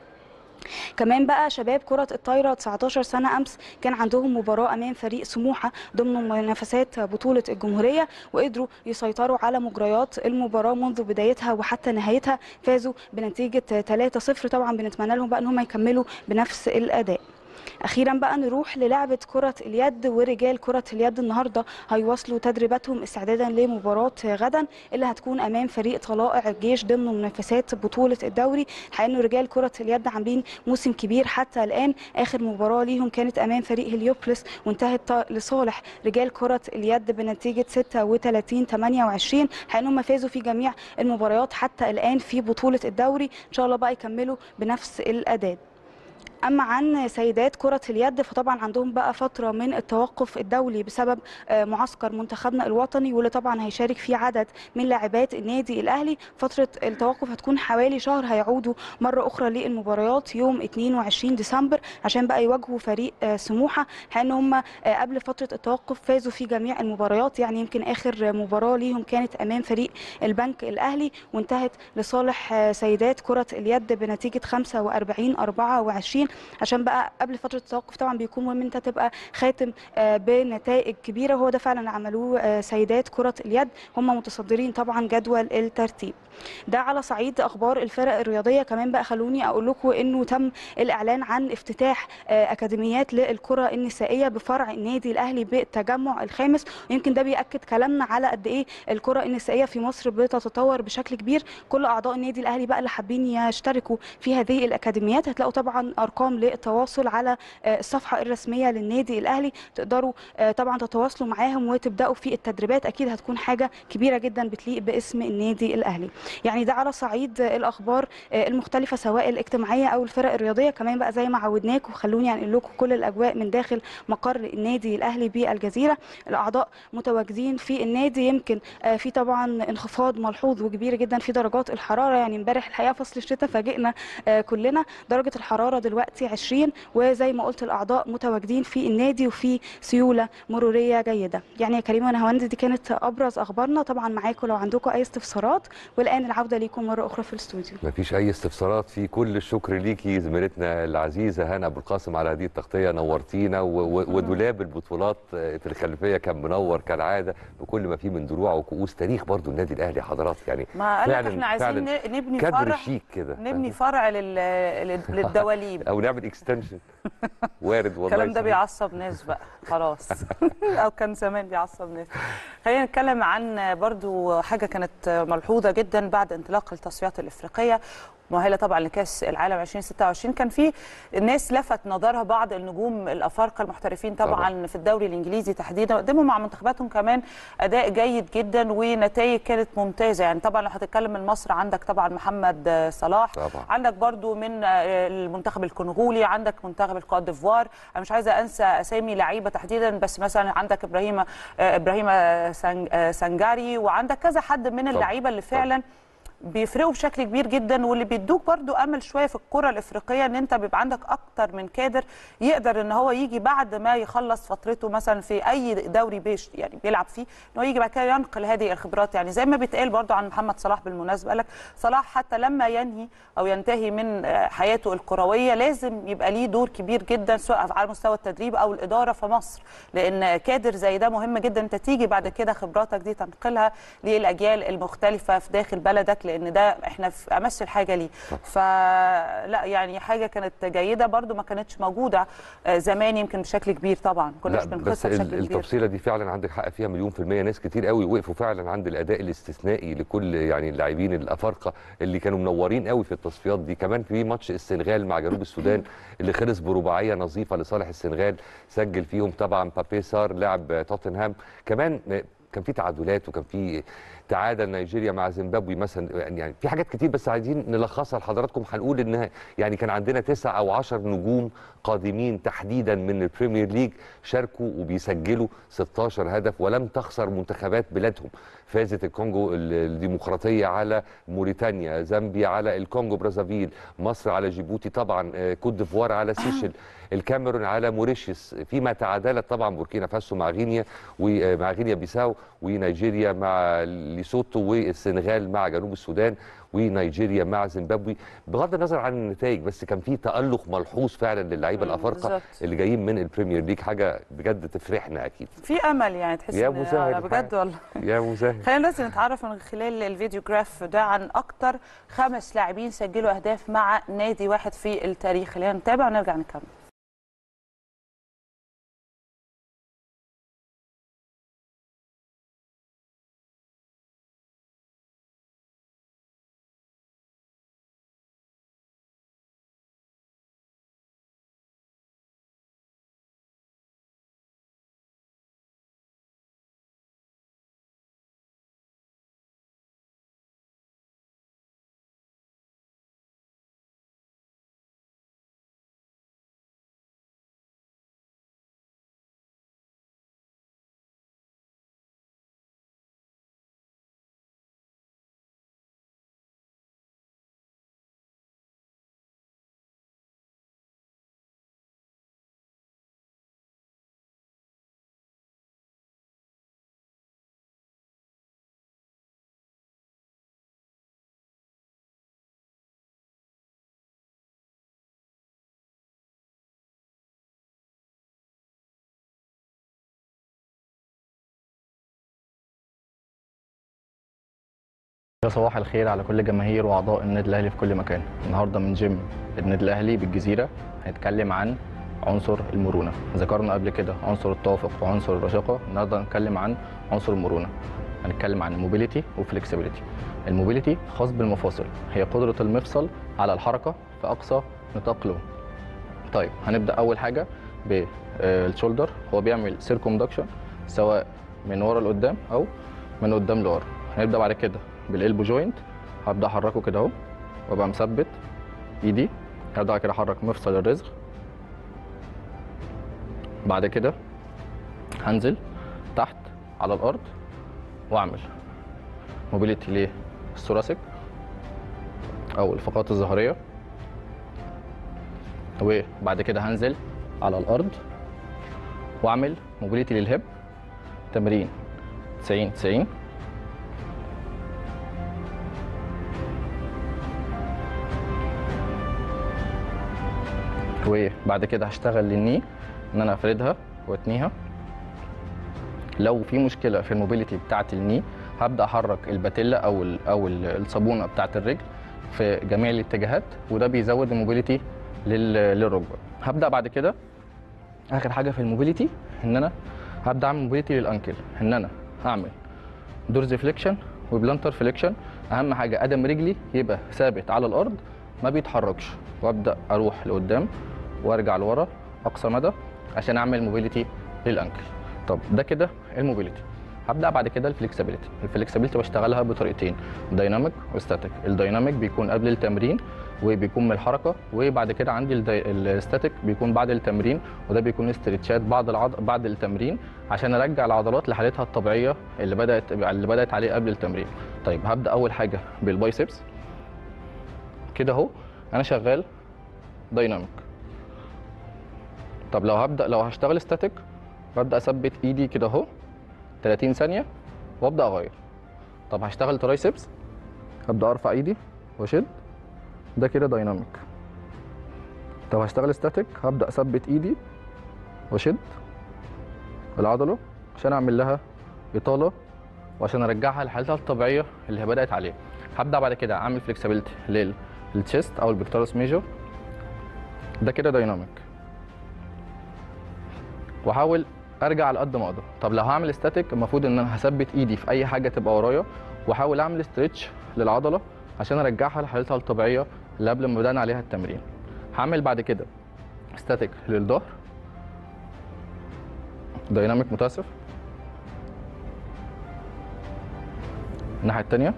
كمان بقى شباب كرة الطايرة تسعتاشر سنة أمس كان عندهم مباراة أمام فريق سموحة ضمن منافسات بطولة الجمهورية، وقدروا يسيطروا على مجريات المباراة منذ بدايتها وحتى نهايتها، فازوا بنتيجة ثلاثة صفر. طبعا بنتمنى لهم بقى أن هم يكملوا بنفس الأداء. اخيرا بقى نروح للعبه كره اليد، ورجال كره اليد النهارده هيواصلوا تدريباتهم استعدادا لمباراه غدا اللي هتكون امام فريق طلائع الجيش ضمن منافسات بطوله الدوري. الحقيقه انه رجال كره اليد عاملين موسم كبير حتى الان، اخر مباراه ليهم كانت امام فريق هليوبلس وانتهت لصالح رجال كره اليد بنتيجه ستة وثلاثين ثمانية وعشرين. الحقيقه انهم فازوا في جميع المباريات حتى الان في بطوله الدوري، ان شاء الله بقى يكملوا بنفس الاداء. اما عن سيدات كره اليد فطبعا عندهم بقى فتره من التوقف الدولي بسبب معسكر منتخبنا الوطني، واللي طبعا هيشارك فيه عدد من لاعبات النادي الاهلي. فتره التوقف هتكون حوالي شهر، هيعودوا مره اخرى للمباريات يوم اتنين وعشرين ديسمبر عشان بقى يواجهوا فريق سموحه، لان هم قبل فتره التوقف فازوا في جميع المباريات. يعني يمكن اخر مباراه ليهم كانت امام فريق البنك الاهلي وانتهت لصالح سيدات كره اليد بنتيجه خمسة وأربعين أربعة وعشرين. عشان بقى قبل فتره التوقف طبعا بيكون مهم انت تبقى خاتم بنتائج كبيره، وهو ده فعلا اللي عملوه سيدات كره اليد. هم متصدرين طبعا جدول الترتيب. ده على صعيد اخبار الفرق الرياضيه. كمان بقى خلوني اقول لكم انه تم الاعلان عن افتتاح اكاديميات للكره النسائيه بفرع النادي الاهلي بالتجمع الخامس، ويمكن ده بياكد كلامنا على قد ايه الكره النسائيه في مصر بتتطور بشكل كبير. كل اعضاء النادي الاهلي بقى اللي حابين يشتركوا في هذه الاكاديميات هتلاقوا طبعا ارقام للتواصل على الصفحه الرسميه للنادي الاهلي، تقدروا طبعا تتواصلوا معاهم وتبداوا في التدريبات. اكيد هتكون حاجه كبيره جدا بتليق باسم النادي الاهلي. يعني ده على صعيد الاخبار المختلفه سواء الاجتماعيه او الفرق الرياضيه. كمان بقى زي ما عودناكم خلوني انقل لكم كل الاجواء من داخل مقر النادي الاهلي بالجزيره. الاعضاء متواجدين في النادي، يمكن في طبعا انخفاض ملحوظ وكبير جدا في درجات الحراره. يعني امبارح الحقيقه فصل الشتاء فاجئنا كلنا. درجه الحراره دلوقتي عشرين، وزي ما قلت الاعضاء متواجدين في النادي وفي سيوله مروريه جيده. يعني يا كريمه ونهاوند دي كانت ابرز اخبارنا. طبعا معاكم لو عندكم اي استفسارات، والان العوده ليكم مره اخرى في الاستوديو. مفيش اي استفسارات، في كل الشكر ليكي زميلتنا العزيزه هنا ابو القاسم على هذه التغطيه. نورتينا، ودولاب البطولات في الخلفيه كان منور كالعاده بكل ما فيه من دروع وكؤوس تاريخ برضو النادي الاهلي حضرات. يعني ما قال لك احنا عايزين نبني فرع شيك كده، نبني فرع لل... للدواليب او نعمل اكستنشن. وارد والله. الكلام ده بيعصب ناس بقى خلاص او كان زمان بيعصب ناس. خلينا نتكلم عن برضو حاجه كانت ملحوظه جدا بعد انطلاق التصفيات الافريقيه مؤهله طبعا لكاس العالم ألفين وستة وعشرين. كان في الناس لفت نظرها بعض النجوم الافارقه المحترفين طبعا, طبعا في الدوري الانجليزي تحديدا، قدموا مع منتخباتهم كمان اداء جيد جدا ونتائج كانت ممتازه. يعني طبعا لو هتتكلم من مصر عندك طبعا محمد صلاح طبعا. عندك برضو من المنتخب الكونغولي، عندك منتخب الكوت ديفوار. انا مش عايزه انسى اسامي لعيبه تحديدا، بس مثلا عندك ابراهيم ابراهيم سانجاري، وعندك كذا حد من اللعيبه اللي فعلا طبعا. بيفرقوا بشكل كبير جدا، واللي بيدوك برضو امل شويه في الكره الافريقيه ان انت بيبقى عندك اكتر من كادر يقدر ان هو يجي بعد ما يخلص فترته مثلا في اي دوري بيش يعني بيلعب فيه، ان هو يجي بعد كده ينقل هذه الخبرات. يعني زي ما بيتقال برضو عن محمد صلاح بالمناسبه، قال لك صلاح حتى لما ينهي او ينتهي من حياته الكرويه لازم يبقى ليه دور كبير جدا سواء على مستوى التدريب او الاداره في مصر، لان كادر زي ده مهم جدا انت تيجي بعد كده خبراتك دي تنقلها للاجيال المختلفه في داخل بلدك، لان ده احنا في امس الحاجه ليه. فلا يعني حاجه كانت جيده برضو ما كانتش موجوده زمان يمكن بشكل كبير. طبعا كناش بنقصها بشكل كبير. التفصيله دي فعلا عندك حق فيها مليون في الميه. ناس كتير قوي وقفوا فعلا عند الاداء الاستثنائي لكل يعني اللاعبين الافارقه اللي كانوا منورين قوي في التصفيات دي. كمان في ماتش السنغال مع جنوب السودان اللي خلص برباعيه نظيفه لصالح السنغال، سجل فيهم طبعا بابي سار لاعب توتنهام. كمان كان في تعادلات وكان في تعادل نيجيريا مع زيمبابوي مثلا. يعني في حاجات كتير بس عايزين نلخصها لحضراتكم. هنقول ان يعني كان عندنا تسع او عشر نجوم قادمين تحديدا من البريمير ليج شاركوا وبيسجلوا ستاشر هدف، ولم تخسر منتخبات بلادهم. فازت الكونغو الديمقراطيه على موريتانيا، زامبيا على الكونغو برازافيل، مصر على جيبوتي طبعا، كوت ديفوار على سيشل، الكاميرون على موريشيوس، فيما تعادلت طبعا بوركينا فاسو مع غينيا ومع غينيا بيساو، ونيجيريا مع ليسوتو، والسنغال مع جنوب السودان، ونيجيريا مع زيمبابوي. بغض النظر عن النتائج بس كان في تألق ملحوظ فعلا للعيبه الافارقه اللي جايين من البريمير ليج. حاجه بجد تفرحنا اكيد. في امل يعني تحس يا مسهل بجد والله. يا مسهل. خلينا بس نتعرف من خلال الفيديو جراف ده عن اكتر خمس لاعبين سجلوا اهداف مع نادي واحد في التاريخ. خلينا نتابع ونرجع نكمل. يا صباح الخير على كل جماهير واعضاء النادي الاهلي في كل مكان. النهارده من جيم النادي الاهلي بالجزيره هنتكلم عن عنصر المرونه. ذكرنا قبل كده عنصر التوافق وعنصر الرشاقه، النهارده هنتكلم عن عنصر المرونه. هنتكلم عن الموبيليتي وفليكسبيليتي. الموبيليتي خاص بالمفاصل، هي قدره المفصل على الحركه في اقصى نطاق له. طيب هنبدا اول حاجه بالشولدر، هو بيعمل سيركمدكشن سواء من ورا لقدام او من قدام لورا. هنبدا بعد كده بالالبو جوينت، هبدا احركه كده اهو وابقى مثبت ايدي. هبدا كده احرك مفصل الرزق. بعد كده هنزل تحت على الارض واعمل موبيليتي للثوراسيك او الفقرات الظهريه. وبعد كده هنزل على الارض واعمل موبيليتي للهب. تمرين تسعين تسعين. وبعد كده هشتغل للني ان انا افردها واتنيها. لو في مشكله في الموبيليتي بتاعه الني هبدا احرك الباتيلا او ال او ال الصابونه بتاعه الرجل في جميع الاتجاهات، وده بيزود الموبيليتي للركبه. هبدا بعد كده اخر حاجه في الموبيليتي ان انا هبدا اعمل موبيليتي للانكل، ان انا هعمل دورز فليكشن وبلانتر فليكشن. اهم حاجه قدم رجلي يبقى ثابت على الارض ما بيتحركش، وابدا اروح لقدام وارجع لورا اقصى مدى عشان اعمل موبيليتي للانكل. طب ده كده الموبيليتي. هبدا بعد كده الفليكسبيليتي. الفليكسبيليتي بشتغلها بطريقتين، دايناميك وستاتيك. الدايناميك بيكون قبل التمرين وبيكون من الحركه، وبعد كده عندي الستاتيك بيكون بعد التمرين، وده بيكون استرتشات بعد العض... بعد التمرين عشان ارجع العضلات لحالتها الطبيعيه اللي بدات اللي بدات عليه قبل التمرين. طيب هبدا اول حاجه بالبايسبس كده اهو، انا شغال دايناميك. طب لو هبدا لو هشتغل ستاتيك ببدا اثبت ايدي كده اهو تلاتين ثانيه وابدا اغير. طب هشتغل ترايسبس، هبدا ارفع ايدي واشد، ده كده دايناميك. طب هشتغل ستاتيك هبدا اثبت ايدي واشد العضله عشان اعمل لها اطاله وعشان ارجعها لحالتها الطبيعيه اللي هي بدات عليها. هبدا بعد كده اعمل فليكسبيليتي للتشيست او البيكتورس ميجور، ده كده دايناميك، واحاول ارجع على قد ما اقدر. طب لو هعمل ستاتيك المفروض ان انا هثبت ايدي في اي حاجه تبقى ورايا واحاول اعمل ستريتش للعضله عشان ارجعها لحالتها الطبيعيه اللي قبل ما بدانا عليها التمرين. هعمل بعد كده ستاتيك للظهر، دايناميك متاسف. الناحيه الثانيه،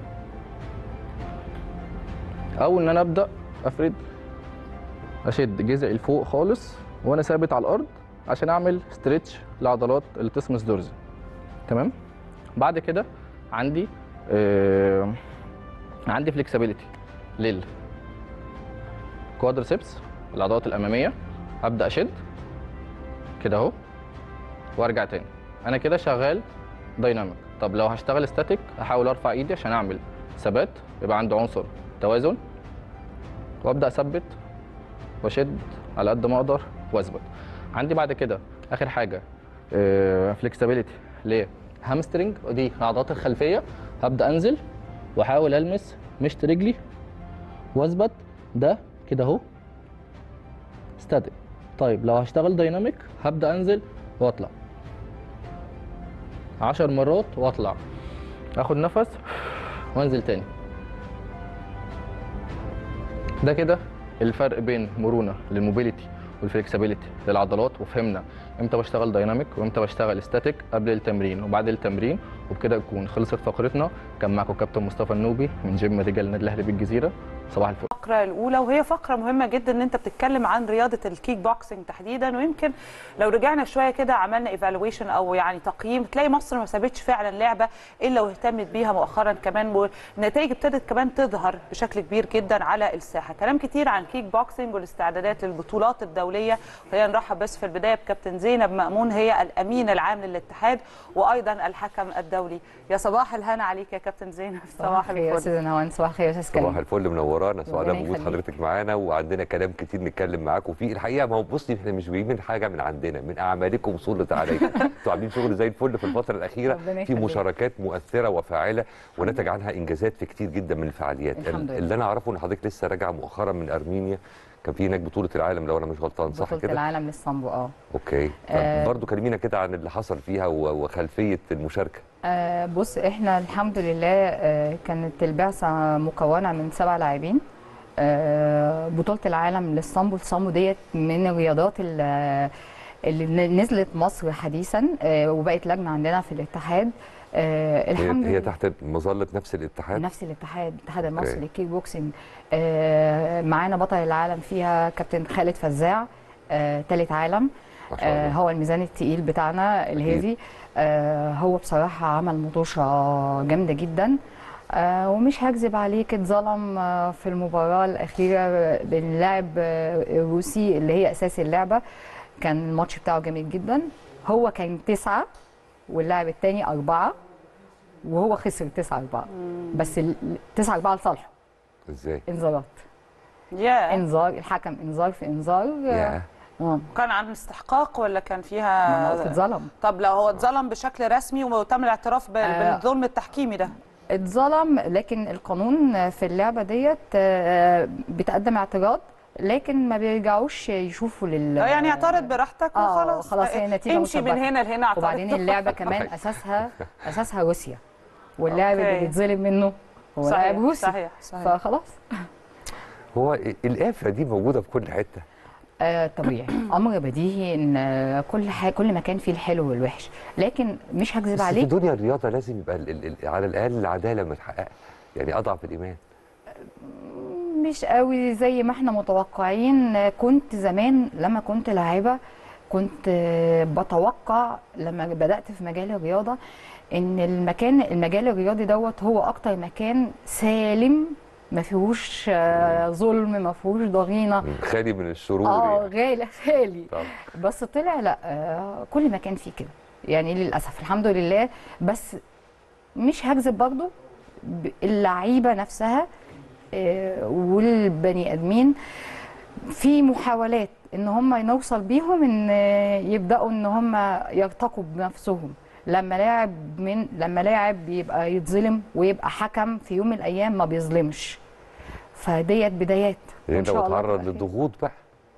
او ان انا ابدا افرد اشد جذعي لفوق خالص وانا ثابت على الارض عشان اعمل ستريتش لعضلات التسمس دورزي. تمام. بعد كده عندي آه عندي فليكسبيليتي لل كوادرسبس العضلات الاماميه. هبدا اشد كده اهو وارجع تاني، انا كده شغال دايناميك. طب لو هشتغل ستاتيك احاول ارفع ايدي عشان اعمل ثبات، يبقى عندي عنصر توازن، وابدا اثبت واشد على قد ما اقدر واثبت. عندي بعد كده اخر حاجه فليكسبيليتي لهامسترنج، ودي العضلات الخلفيه. هبدا انزل واحاول المس مشط رجلي واثبت، ده كده اهو ستاتيك. طيب لو هشتغل دايناميك هبدا انزل واطلع عشر مرات واطلع، اخد نفس وانزل تاني. ده كده الفرق بين مرونه للموبيليتي والفليكسبيليتي للعضلات، وفهمنا امتى بشتغل دايناميك وامتى بشتغل ستاتيك قبل التمرين وبعد التمرين. وبكده تكون خلصت فقرتنا. كان معكم كابتن مصطفى النوبي من جيم رجال النادي الاهلي بالجزيره. صباح الفل. الفقره الاولى وهي فقره مهمه جدا، ان انت بتتكلم عن رياضه الكيك بوكسنج تحديدا. ويمكن لو رجعنا شويه كده عملنا ايفالويشن او يعني تقييم، تلاقي مصر ما سابتش فعلا لعبه الا واهتمت بيها مؤخرا كمان، والنتائج ابتدت كمان تظهر بشكل كبير جدا على الساحه. كلام كتير عن كيك بوكسنج والاستعدادات للبطولات الدوليه. خلينا نرحب بس في البدايه بكابتن زينب مأمون، هي الامين العام للاتحاد وايضا الحكم الدولي. يا صباح الهنا عليك يا كابتن زينب. صباح الخير يا استاذ نهوان. صباح الخير يا استاذ كريم. صباح الفل، منور. منورانا، سعداء بوجود حضرتك معانا، وعندنا كلام كتير نتكلم معاكم فيه. الحقيقه ما هو بصي احنا مش جايبين حاجه من عندنا، من اعمالكم سلط عليكم. انتوا عاملين شغل زي الفل في الفتره الاخيره، في مشاركات مؤثره وفاعله ونتج عنها انجازات في كتير جدا من الفعاليات. اللي انا اعرفه ان حضرتك لسه راجعه مؤخرا من ارمينيا، كان في هناك بطوله العالم لو انا مش غلطان، صح كده؟ بطوله العالم للصامبو. اه اوكي. آه برضه كلمينا كده عن اللي حصل فيها وخلفيه المشاركه. آه بص، احنا الحمد لله آه كانت البعثه مكونه من سبع لاعبين. آه بطوله العالم للصامبو، الصامبو ديت من الرياضات اللي نزلت مصر حديثا، آه وبقت لجنه عندنا في الاتحاد. آه الحمد لله. هي تحت مظله نفس الاتحاد؟ نفس الاتحاد، الاتحاد المصري للكيك بوكسنج. آه معانا بطل العالم فيها كابتن خالد فزاع، آه ثالث عالم. آه هو الميزان الثقيل بتاعنا الهيفي. آه هو بصراحه عمل مطوشه جامده جدا. آه ومش هكذب عليك، اتظلم آه في المباراه الاخيره باللاعب آه الروسي اللي هي اساس اللعبه. كان الماتش بتاعه جامد جدا. هو كان تسعه واللاعب الثاني اربعه، وهو خسر تسعة أربعة. بس تسعة أربعة لصالحه. ازاي؟ انذارات. يا انذار، الحكم انذار في انذار. يا اه كان عن استحقاق ولا كان فيها؟ ما هو اتظلم. طب لو هو اتظلم بشكل رسمي وتم الاعتراف بالظلم التحكيمي ده؟ اتظلم، لكن القانون في اللعبه ديت بتقدم اعتراض، لكن ما بيرجعوش يشوفوا لل يعني اعترض براحتك وخلاص. اه خلاص، هي نتيجه امشي من هنا لهنا اعترض. وبعدين اللعبه كمان اساسها اساسها روسيا، واللاعب اللي بيتظلم منه هو لاعب روسي. صحيح صحيح. فخلاص. هو الآفة دي موجوده في كل حته. آه طبيعي، امر بديهي ان كل حاجه كل مكان فيه الحلو والوحش، لكن مش هكذب عليك، في دنيا الرياضه لازم يبقى ال ال على الاقل العداله متحققه، يعني اضعف الايمان. مش قوي زي ما احنا متوقعين. كنت زمان لما كنت لاعبه كنت بتوقع لما بدات في مجال الرياضه ان المكان المجال الرياضي دوت هو اكتر مكان سالم، ما فيهوش ظلم، ما فيهوش ضغينه، خالي من الشرور. اه غالي خالي. بس طلع لا، كل مكان فيه كده يعني للاسف. الحمد لله. بس مش هكذب برضو، اللعيبه نفسها والبني ادمين في محاولات ان هم نوصل بيهم ان يبداوا ان هم يرتقوا بنفسهم. لما لاعب من لما لاعب يبقى يتظلم ويبقى حكم في يوم من الايام ما بيظلمش، فديت بدايات. يعني انت بتتعرض للضغوط بقى؟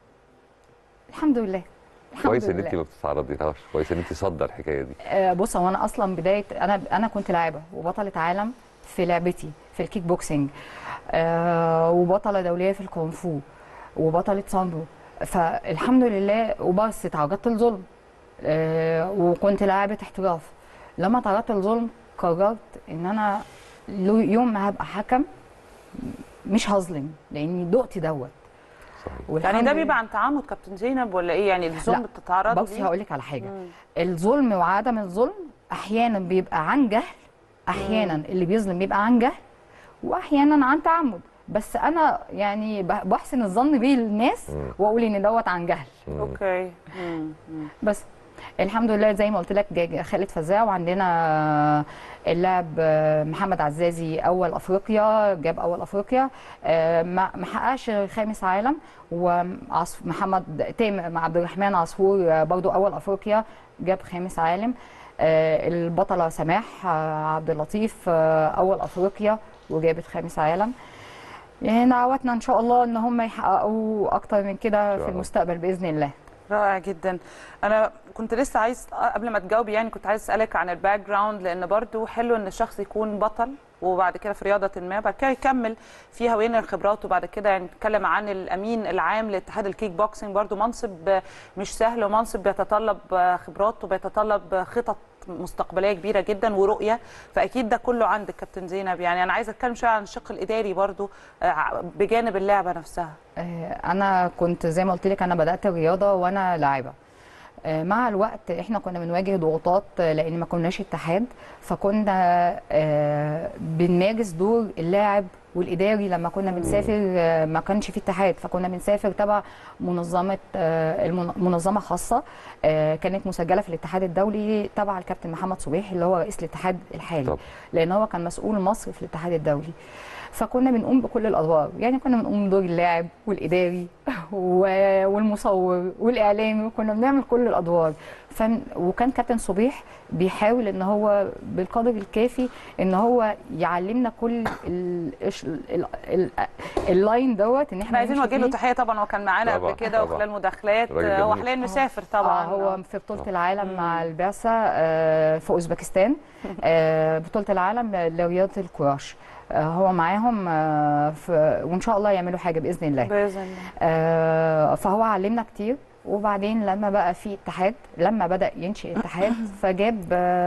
الحمد لله. كويس ان انت ما بتتعرضيلهاش، كويس ان انت صدر الحكايه دي. آه بص، هو انا اصلا بدايه انا انا كنت لاعبه وبطله عالم في لعبتي في الكيك بوكسنج، آه وبطله دوليه في الكونغ فو وبطله سامبو. فالحمد لله. وبس اتعرضت للظلم، آه وكنت لاعبه احتراف. لما تعرضت للظلم قررت ان انا يوم ما هبقى حكم مش هظلم، لاني دقت دوت. يعني ده بيبقى عن تعمد كابتن زينب ولا ايه؟ يعني الظلم بتتعرض؟ بصي هقول لك على حاجه. مم. الظلم وعدم الظلم احيانا بيبقى عن جهل، احيانا مم. اللي بيظلم بيبقى عن جهل، واحيانا عن تعمد. بس انا يعني بحسن الظن بيه الناس واقول ان دوت عن جهل. مم. اوكي. مم. بس الحمد لله زي ما قلت لك خالد فزاع، وعندنا اللاعب محمد عزازي اول افريقيا، جاب اول افريقيا، ما حققش خامس عالم. ومحمد تامر مع عبد الرحمن عصفور برضو اول افريقيا، جاب خامس عالم. البطله سماح عبد اللطيف اول افريقيا وجابت خامس عالم. يعني دعواتنا ان شاء الله ان هم يحققوا اكتر من كده في المستقبل باذن الله. رائع جدا. انا كنت لسه عايز قبل ما تجاوبي يعني كنت عايز اسالك عن الباك جراوند، لان برضو حلو ان الشخص يكون بطل وبعد كده في رياضه ما بعد كده يكمل فيها وينقل خبراته، وبعد كده يعني نتكلم عن الامين العام لاتحاد الكيك بوكسنج، برضو منصب مش سهل ومنصب بيتطلب خبرات وبيتطلب خطط مستقبليه كبيره جدا ورؤيه، فاكيد ده كله عندك كابتن زينب. يعني انا عايزه اتكلم شويه عن الشق الاداري برضو بجانب اللعبه نفسها. انا كنت زي ما قلت لك انا بدات الرياضه وانا لاعبه. مع الوقت احنا كنا بنواجه ضغوطات لان ما كناش اتحاد، فكنا بنمارس دور اللاعب والاداري لما كنا بنسافر ما كانش في اتحاد، فكنا بنسافر تبع منظمه منظمه خاصه كانت مسجله في الاتحاد الدولي تبع الكابتن محمد صبيح اللي هو رئيس الاتحاد الحالي. طب. لان هو كان مسؤول مصر في الاتحاد الدولي. فكنا بنقوم بكل الادوار، يعني كنا بنقوم بدور اللاعب والاداري والمصور والاعلامي، وكنا بنعمل كل الادوار. ف... وكان كابتن صبيح بيحاول ان هو بالقدر الكافي ان هو يعلمنا كل ال... ال... ال... اللاين دوت ان احنا عايزين نوجه له تحيه طبعا. هو كان معانا قبل كده وخلال مداخلات، هو حاليا مسافر طبعا. آه هو في بطوله آه. العالم مع البعثه في اوزبكستان، بطوله العالم لرياضه الكراش. هو معاهم وان شاء الله يعملوا حاجه باذن الله باذن الله. فهو علمنا كتير. وبعدين لما بقى في اتحاد، لما بدا ينشئ اتحاد فجاب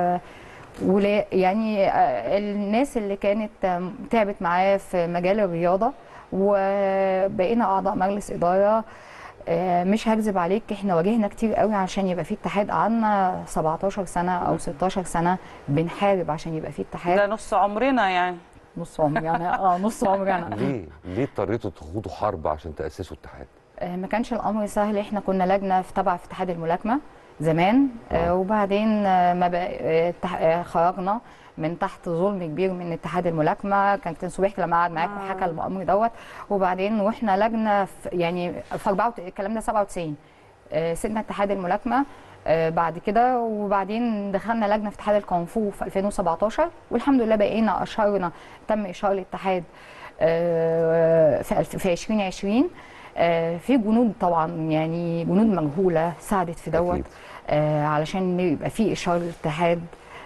ولا يعني الناس اللي كانت تعبت معاه في مجال الرياضه، وبقينا اعضاء مجلس اداره. مش هكذب عليك، احنا واجهنا كتير قوي عشان يبقى في اتحاد. قعدنا سبعتاشر سنه او ستاشر سنه بنحارب عشان يبقى في اتحاد. ده نص عمرنا يعني. نص عمر يعني اه نص عمرنا. ليه ليه اضطريتوا تخوضوا حرب عشان تاسسوا اتحاد؟ آه ما كانش الامر سهل. احنا كنا لجنه في تبع في اتحاد الملاكمه زمان، آه وبعدين آه ما بقى آه خرجنا من تحت ظلم كبير من اتحاد الملاكمه. كان كابتن صبيح لما قعد معاك آه. وحكى الامر دوت. وبعدين واحنا لجنه في يعني في أربعة الكلام ده سبعة وتسعين آه سيبنا اتحاد الملاكمه آه بعد كده. وبعدين دخلنا لجنه في اتحاد الكونفو في ألفين وسبعتاشر، والحمد لله بقينا اشهرنا تم اشهار الاتحاد آه في في ألفين وعشرين. آه في جنود طبعا، يعني جنود مجهوله ساعدت في دوت آه علشان يبقى في اشهار الاتحاد.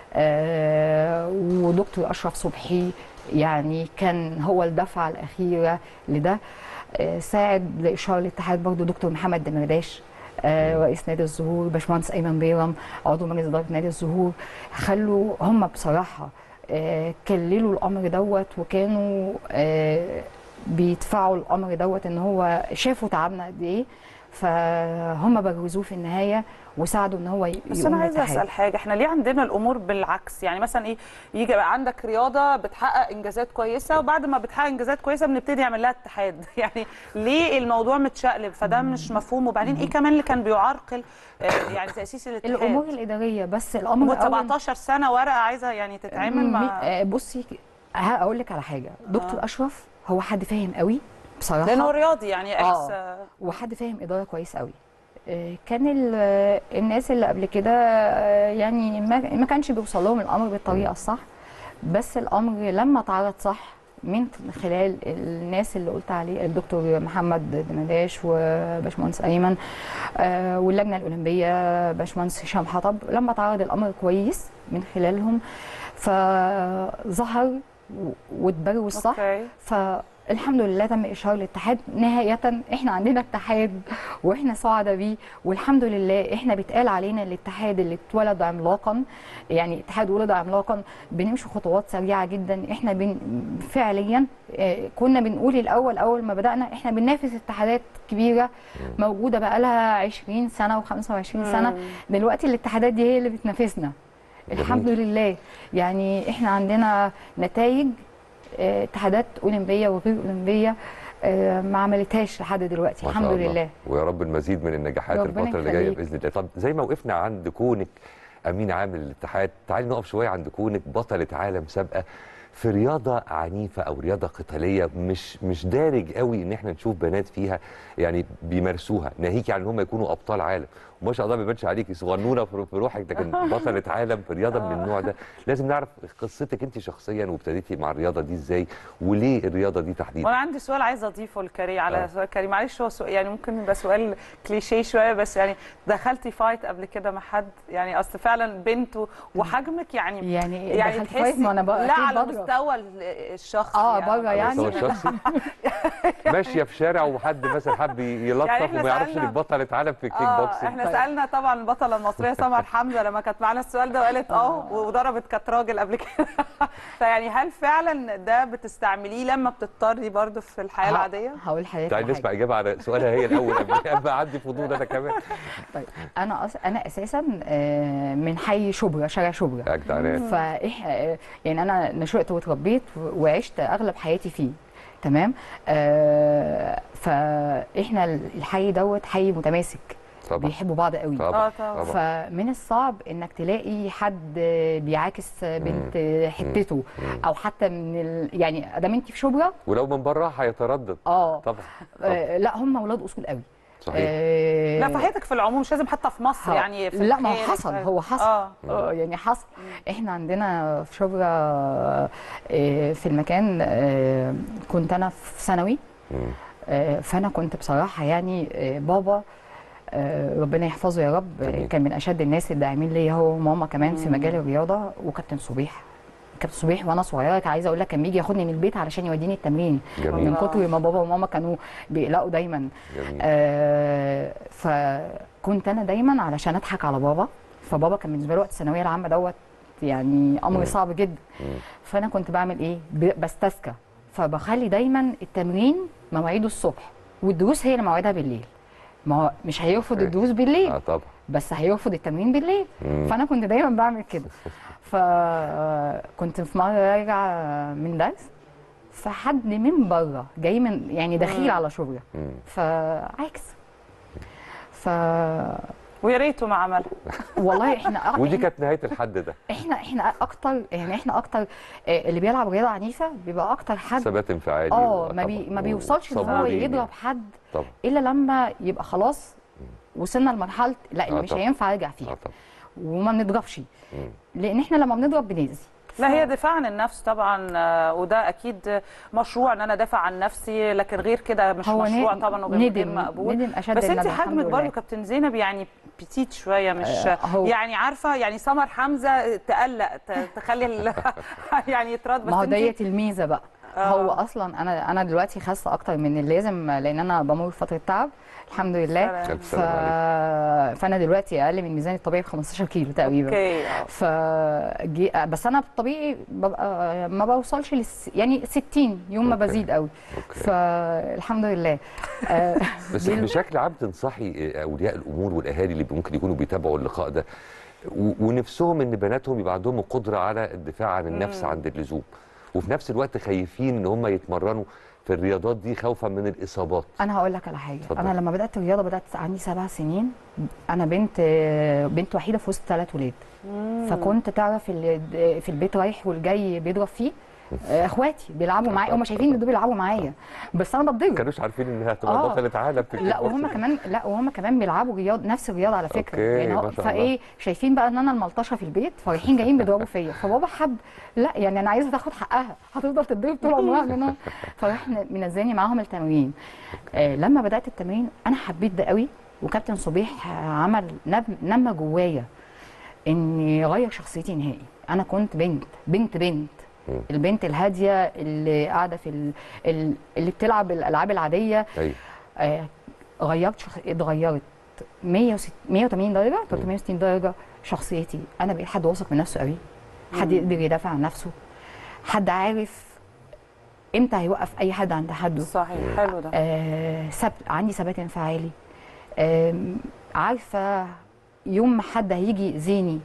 آه ودكتور اشرف صبحي يعني كان هو الدفعه الاخيره لده. آه ساعد لاشهار الاتحاد برضه دكتور محمد دمرداش آه رئيس نادي الزهور، باشمهندس ايمن بيرم عضو مجلس اداره نادي الزهور. خلوا هم بصراحه آه كللوا الامر دوت، وكانوا آه بيدفعوا الامر دوت ان هو شافوا تعبنا قد ايه، فهم بروزوه في النهايه وساعدوا ان هو يقوم. بس انا عايزه اسال حاجه، احنا ليه عندنا الامور بالعكس؟ يعني مثلا ايه، يجي بقى عندك رياضه بتحقق انجازات كويسه، وبعد ما بتحقق انجازات كويسه بنبتدي نعمل لها اتحاد. يعني ليه الموضوع متشقلب؟ فده مش مفهوم. وبعدين ايه كمان اللي كان بيعرقل يعني تاسيس الاتحاد؟ الامور الاداريه. بس الامر سبعتاشر سنه ورقه عايزه يعني تتعمل مع. بصي هقول لك على حاجه، دكتور آه. اشرف هو حد فاهم قوي بصراحه، لانه رياضي يعني اكس آه. وحد فاهم اداره كويس قوي. كان الناس اللي قبل كده يعني ما كانش بيوصل لهم الامر بالطريقه الصح، بس الامر لما اتعرض صح من خلال الناس اللي قلت عليه الدكتور محمد دمرداش وباشمهندس ايمن واللجنه الاولمبيه باشمهندس هشام حطب، لما اتعرض الامر كويس من خلالهم فظهر واتبروز صح. فالحمد لله تم اشهار الاتحاد نهايه. احنا عندنا اتحاد واحنا سعداء بيه، والحمد لله احنا بيتقال علينا الاتحاد اللي اتولد عملاقا، يعني اتحاد ولد عملاقا. بنمشي خطوات سريعه جدا. احنا بن فعليا كنا بنقول الاول اول ما بدانا احنا بننافس اتحادات كبيره موجوده بقى لها عشرين سنه وخمسة وعشرين سنه. دلوقتي الاتحادات دي هي اللي بتنافسنا الحمد لله. يعني احنا عندنا نتائج اتحادات اولمبيه وغير اولمبيه ما عملتهاش لحد دلوقتي الحمد لله. ويا رب المزيد من النجاحات الفتره اللي جايه باذن الله. طب زي ما وقفنا عند كونك امين عام للاتحاد، تعالي نقف شويه عند كونك بطله عالم سابقه في رياضه عنيفه او رياضه قتاليه مش مش دارج قوي ان احنا نشوف بنات فيها يعني بيمارسوها، ناهيك عن ان هم يكونوا ابطال عالم. وما شاء الله ما بيبانش عليكي صغنونه في روحك، لكن بطله عالم في رياضه من النوع ده. لازم نعرف قصتك انت شخصيا، وابتديتي مع الرياضه دي ازاي، وليه الرياضه دي تحديدا؟ وانا عندي سؤال عايزه اضيفه لكريم على آه. سؤال كريم، معلش هو سؤال يعني ممكن يبقى سؤال كليشيه شويه، بس يعني دخلتي فايت قبل كده مع حد؟ يعني اصل فعلا بنت وحجمك يعني يعني يعني دخلت فايت ما انا بقى لا على المستوى الشخصي اه يعني بره يعني المستوى الشخصي ماشيه في شارع وحد مثلا حب يلطف يعني وما يعرفش انك بطله عالم في الكيك آه بوكسنج. احنا سالنا طبعا البطله المصريه سمر حمزه لما كانت معانا السؤال ده وقالت اه وضربت كانت راجل قبل كده. فيعني هل فعلا ده بتستعمليه لما بتضطري برضه في الحياه العاديه؟ هقول لحضرتك تعالي نسمع اجابه على سؤالها هي الاول قبل ما عندي فضول انا كمان. طيب انا أص... انا اساسا من حي شبرا، شارع شبرا. اجدع ناس. فاح يعني انا نشأت واتربيت وعشت اغلب حياتي فيه. تمام. آه فاحنا الحي دوت حي متماسك طبعا، بيحبوا بعض قوي طبعا. طبعا. فمن الصعب انك تلاقي حد بيعاكس بنت مم. حتته مم. او حتى من ال... يعني ادام انت في شبرا ولو من بره هيتردد. اه طبعا. آه لا هم اولاد اصول قوي. صحيح. آه لا في حياتك في العموم مش لازم حتى في مصر يعني في لا ما هو الخير حصل في... هو حصل اه, آه يعني حصل. احنا عندنا في شبرا آه في المكان آه كنت انا في ثانوي آه فانا كنت بصراحه يعني آه بابا آه ربنا يحفظه يا رب آه كان من اشد الناس الداعمين ليا هو وماما كمان مم. في مجال الرياضه. وكابتن صبيح كابتن صبيح وانا صغيره عايزه اقول لك كان بيجي ياخدني من البيت علشان يوديني التمرين. جميل. من كتر ما بابا وماما كانوا بيقلقوا دايما. جميل. آه فكنت انا دايما علشان اضحك على بابا. فبابا كان بالنسبه له وقت الثانويه العامه دوت يعني امر مم. صعب جدا. مم. فانا كنت بعمل ايه بستسكى فبخلي دايما التمرين مواعيده الصبح والدروس هي اللي مواعيدها بالليل. ما هو مش هيرفض الدروس بالليل اه طبعا بس هيرفض التمرين بالليل. مم. فانا كنت دايما بعمل كده. فكنت في مره راجعه من درس فحد من بره جاي من يعني دخيل على شبرا فعكس ف ويا ريته ما عملها. والله احنا ودي كانت نهايه الحد ده. احنا احنا اكتر يعني احنا اكتر اللي بيلعب رياضه عنيفه بيبقى اكتر حد ثبات انفعالي. اه ما, بي ما بيوصلش ان هو يضرب حد طبعا. الا لما يبقى خلاص وصلنا لمرحله لا اللي مش هينفع ارجع فيها وما بنضربش لان احنا لما بنضرب بنأذي. لا هي دفاع عن النفس طبعا وده اكيد مشروع ان انا ادافع عن نفسي لكن غير كده مش مشروع طبعا وغير مقبول. بس انت حجمك برضه كابتن زينب يعني بتيت شويه مش آه يعني عارفه يعني سمر حمزه تقلق تخلي يعني يترد. بس ما هو ديت الميزه بقى. آه. هو اصلا انا انا دلوقتي خاسه اكتر من اللازم لان انا بمر بفتره تعب الحمد لله. ف... فانا دلوقتي اقل من ميزاني الطبيعي ب خمستاشر كيلو تقريبا. اوكي. ف بس انا بالطبيعي ببقى ما بوصلش لس... يعني ستين يوم ما بزيد قوي. فالحمد لله. بس بشكل عام تنصحي اولياء الامور والاهالي اللي ممكن يكونوا بيتابعوا اللقاء ده ونفسهم ان بناتهم يبقى عندهم القدره على الدفاع عن النفس مم. عند اللزوم وفي نفس الوقت خايفين ان هم يتمرنوا في الرياضات دي خوفا من الاصابات. انا هقول لك على حاجه فضل. انا لما بدات الرياضه بدات عندي سبع سنين. انا بنت بنت وحيده في وسط ثلاث ولاد. فكنت تعرف اللي في البيت رايح والجاي بيضرب فيه اخواتي بيلعبوا معايا هم شايفين ان دول بيلعبوا معايا بس انا بتضرب. ما كانوش عارفين انها هتبقى بطله عالم في لا وهم كمان لا وهم كمان بيلعبوا رياض نفس الرياضه على فكره. يعني فايه شايفين بقى ان انا الملطشه في البيت فرايحين جايين بيضربوا فيا فبابا حب لا يعني انا عايزه تاخد حقها هتفضل تتضرب طول عمرها منها فراح منزلني معاهم التمرين. آه لما بدات التمرين انا حبيت ده قوي وكابتن صبيح عمل نمى جوايا اني اغير شخصيتي نهائي. انا كنت بنت بنت بنت البنت الهاديه اللي قاعده في ال... اللي بتلعب الالعاب العاديه. ايوه آه غيرت شخ... اتغيرت مية وتمانين درجه تلتمية وستين درجه شخصيتي. انا بقيت حد واثق من نفسه قوي حد يقدر يدافع عن نفسه حد عارف امتى هيوقف اي حد عند حده. صحيح حلو ده. آه سب... عندي ثبات انفعالي. آه عارفه يوم ما حد هيجي يأذيني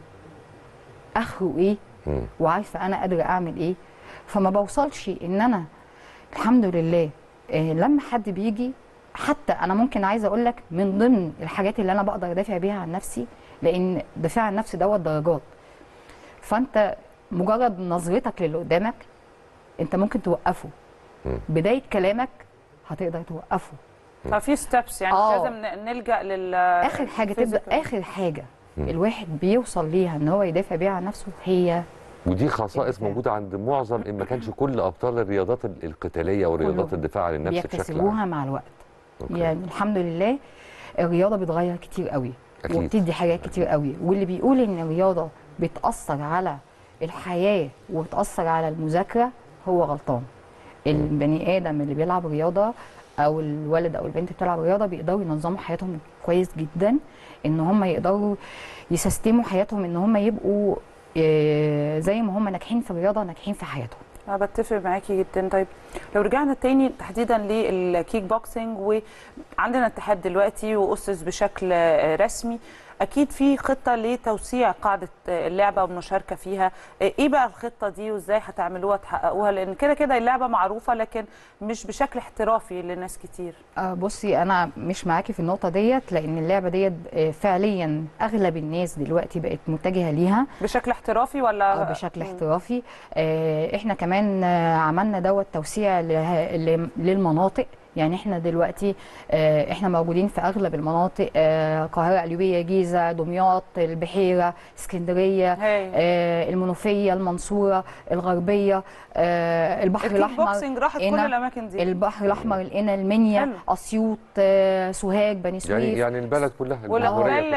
اخره ايه وعارفه انا قادره اعمل ايه. فما بوصلش ان انا الحمد لله إيه لما حد بيجي حتى انا ممكن عايزه اقول لك من ضمن الحاجات اللي انا بقدر ادافع بيها عن نفسي لان دفاع عن النفس دوت درجات. فانت مجرد نظرتك للي قدامك انت ممكن توقفه. بدايه كلامك هتقدر توقفه. ففي ستيبس يعني آه. لازم نلجا لل اخر حاجه تبدا اخر حاجه الواحد بيوصل ليها ان هو يدافع بيها عن نفسه هي ودي خصائص موجوده عند معظم ان ما كانش كل ابطال الرياضات القتاليه ورياضات الدفاع عن النفس بشكل عام بيكتسبوها مع الوقت. أوكي. يعني الحمد لله الرياضه بتغير كتير قوي أكيد. وبتدي حاجات كتير قوي واللي بيقول ان الرياضه بتاثر على الحياه وبتاثر على المذاكره هو غلطان. البني ادم اللي بيلعب رياضه او الولد او البنت بتلعب رياضه بيقدروا ينظموا حياتهم كويس جدا ان هم يقدروا يسيستموا حياتهم ان هم يبقوا زي ما هم ناجحين في الرياضه ناجحين في حياتهم. انا بتفق معاكي جدا. طيب لو رجعنا تاني تحديدا للكيك بوكسنج وعندنا اتحاد دلوقتي واسس بشكل رسمي اكيد في خطه لتوسيع قاعده اللعبه والمشاركه فيها، ايه بقى الخطه دي وازاي هتعملوها تحققوها؟ لان كده كده اللعبه معروفه لكن مش بشكل احترافي لناس كتير. آه بصي انا مش معاكي في النقطه ديت، لان اللعبه ديت فعليا اغلب الناس دلوقتي بقت متجهه ليها بشكل احترافي ولا آه بشكل احترافي. آه احنا كمان آه عملنا دوت توسيع للمناطق. يعني احنا دلوقتي اه احنا موجودين في اغلب المناطق، القاهره، اه قليوبيه، جيزه، دمياط، البحيره، اسكندريه، اه المنوفيه، المنصوره، الغربيه، اه البحر الاحمر. الكيك راحت كل الاماكن دي، البحر الاحمر، القنا، المنيا، اسيوط، اه سوهاج، بني سويف، يعني يعني البلد كلها. والاقبال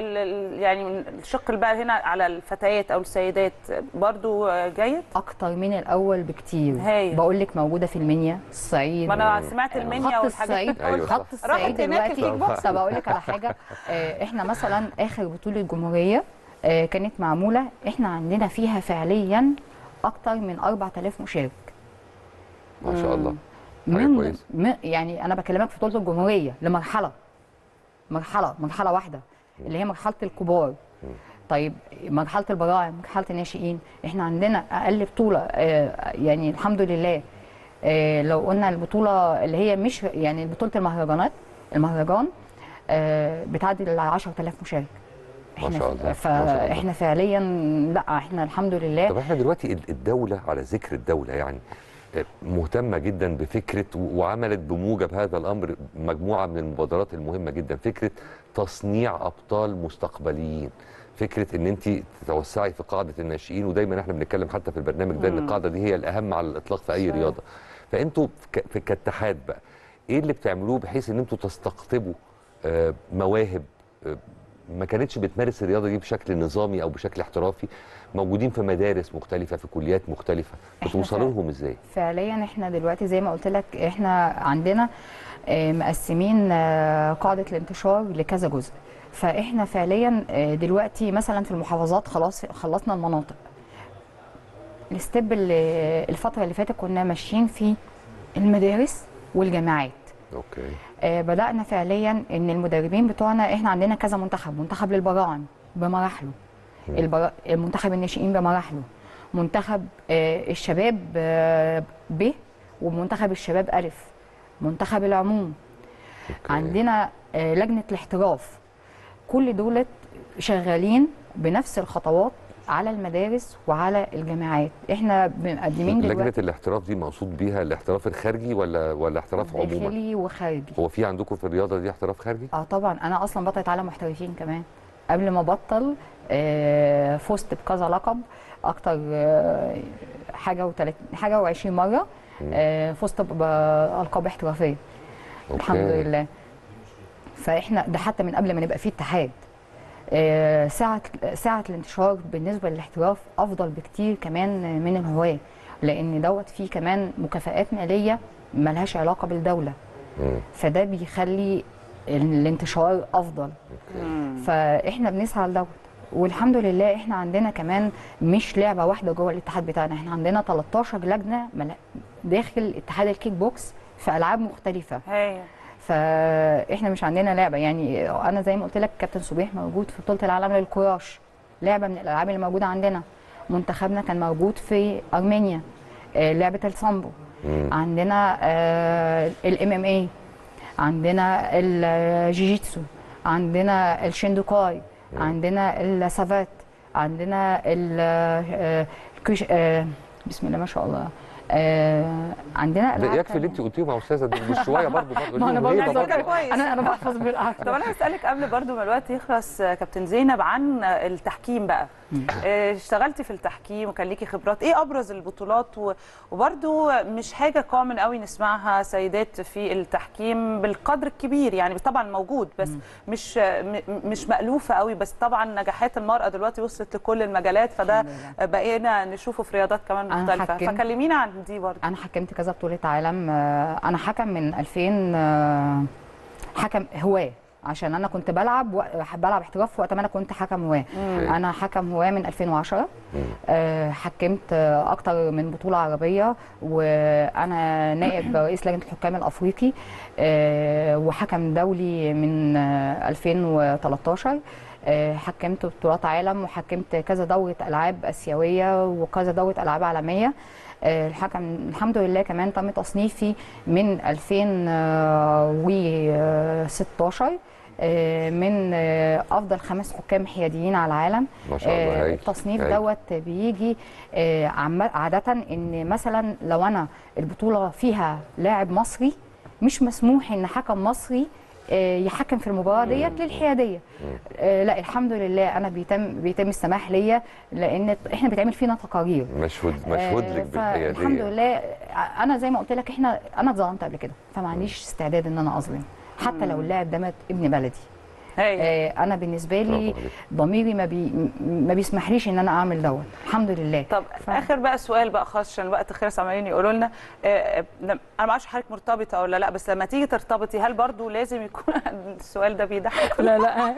يعني الشق بقى هنا على الفتيات او السيدات برضو جيد اكتر من الاول بكتير. بقول لك موجوده في المنيا، الصعيد. ما انا سمعت المنيا والحاجات. أيوة خط الصعيد دلوقتي. طب اقول لك على حاجه، اه احنا مثلا اخر بطوله جمهوريه اه كانت معموله، احنا عندنا فيها فعليا اكتر من أربعة آلاف مشارك. ما شاء الله. من يعني انا بكلمك في بطوله الجمهوريه لمرحله مرحله مرحله واحده اللي هي مرحله الكبار. طيب مرحله البراعم، مرحله الناشئين، احنا عندنا اقل بطوله اه يعني الحمد لله. آه لو قلنا البطوله اللي هي مش يعني بطوله المهرجانات، المهرجان آه بتعدي ال عشرة آلاف مشارك. ما شاء الله. فاحنا فعليا لا احنا الحمد لله. طب احنا دلوقتي الدوله، على ذكر الدوله يعني مهتمه جدا بفكره وعملت بموجب هذا الامر مجموعه من المبادرات المهمه جدا، فكره تصنيع ابطال مستقبليين، فكره ان انت تتوسعي في قاعده الناشئين، ودايما احنا بنتكلم حتى في البرنامج ده ان القاعده دي هي الاهم على الاطلاق في اي رياضه. فانتوا في كاتحاد بقى ايه اللي بتعملوه بحيث ان انتوا تستقطبوا آه مواهب آه ما كانتش بتمارس الرياضه دي بشكل نظامي او بشكل احترافي، موجودين في مدارس مختلفه في كليات مختلفه، بتوصلوا لهم ازاي؟ فعليا احنا دلوقتي زي ما قلت لك احنا عندنا آه مقسمين آه قاعده الانتشار لكذا جزء. فاحنا فعليا دلوقتي مثلا في المحافظات خلاص خلصنا المناطق. الستيب اللي الفتره اللي فاتت كنا ماشيين في المدارس والجامعات. اوكي. آه بدانا فعليا ان المدربين بتوعنا احنا عندنا كذا منتخب، منتخب للبراعم بمراحله، البرا... المنتخب الناشئين بمراحله، منتخب آه الشباب آه ب، ومنتخب الشباب الف، منتخب العموم. أوكي. عندنا آه لجنه الاحتراف. كل دولت شغالين بنفس الخطوات على المدارس وعلى الجامعات. احنا مقدمين دلوقتي. لجنه الاحتراف دي مقصود بيها الاحتراف الخارجي ولا ولا احتراف عموما؟ داخلي وخارجي. هو في عندكم في الرياضه دي احتراف خارجي؟ اه طبعا، انا اصلا بطلة عالم محترفين كمان. قبل ما ابطل آه فزت بكذا لقب، اكتر آه حاجه وتلات حاجه وعشرين مره آه فزت بالقاب احترافيه. أوكي. الحمد لله. فاحنا ده حتى من قبل ما نبقى فيه اتحاد. آه ساعه ساعه الانتشار بالنسبه للاحتراف افضل بكتير كمان من الهواه، لان دوت فيه كمان مكافآت ماليه ملهاش علاقه بالدوله. مم. فده بيخلي الانتشار افضل. مم. فاحنا بنسعى لدوت، والحمد لله احنا عندنا كمان مش لعبه واحده جوه الاتحاد بتاعنا، احنا عندنا تلتاشر لجنه داخل اتحاد الكيك بوكس في العاب مختلفه. هي. فاحنا مش عندنا لعبه، يعني انا زي ما قلت لك كابتن صبيح موجود في بطوله العالم للكراش، لعبه من الالعاب اللي موجوده عندنا. منتخبنا كان موجود في ارمينيا، لعبه السامبو. مم. عندنا الام ام اي، عندنا الجيجيتسو، عندنا الشيندوكاي، مم. عندنا السافات، عندنا الكوش بسم الله ما شاء الله. آه عندنا ده يكفي اللي انت قلتيه يا استاذه، مش شويه برضه برضه ما انا برضه كويس، انا انا بحفظ بالعافيه. طب انا هسالك قبل برضه ما الوقت يخلص كابتن زينب عن التحكيم بقى. آه اشتغلتي في التحكيم وكان ليكي خبرات، ايه ابرز البطولات؟ وبرضه مش حاجه كومن قوي نسمعها سيدات في التحكيم بالقدر الكبير، يعني طبعا موجود بس م. مش مش مألوفه قوي، بس طبعا نجاحات المراه دلوقتي وصلت لكل المجالات، فده بقينا نشوفه في رياضات كمان مختلفه. فكلمينا عن دي برضه. انا حكمت كذا بطوله عالم، انا حكم من ألفين، حكم هواه عشان انا كنت بلعب و... بلعب احتراف وقت ما انا كنت حكم هواه. انا حكم هواه من ألفين وعشرة. أه حكمت اكتر من بطوله عربيه، وانا نائب رئيس لجنه الحكام الافريقي، أه وحكم دولي من ألفين وتلتاشر. أه حكمت بطولات عالم، وحكمت كذا دوره العاب اسيويه وكذا دوره العاب عالميه. الحكم الحمد لله كمان تم تصنيفي من ألفين وستاشر من افضل خمس حكام حياديين على العالم. ما شاء الله. التصنيف دوت بيجي عاده ان مثلا لو انا البطوله فيها لاعب مصري مش مسموح ان حكم مصري يحكم في المباراه ديت للحياديه. لا الحمد لله انا بيتم بيتم السماح ليا، لان احنا بيتعمل فينا تقارير مشهود مشهود لك بالحياديه. الحمد لله. انا زي ما قلت لك احنا انا اتظلمت قبل كده، فما عنديش استعداد ان انا اظلم حتى لو اللاعب ده مات ابن بلدي. آه انا بالنسبه لي ضميري ما بي ما بيسمحليش ان انا اعمل دوت الحمد لله. طب ف... اخر بقى سؤال بقى خلاص عشان الوقت خلص، عمالين يقولوا لنا آه انا ما اعرفش حضرتك مرتبطه ولا لا، بس لما تيجي ترتبطي هل برضو لازم يكون السؤال ده بيضحك؟ لا لا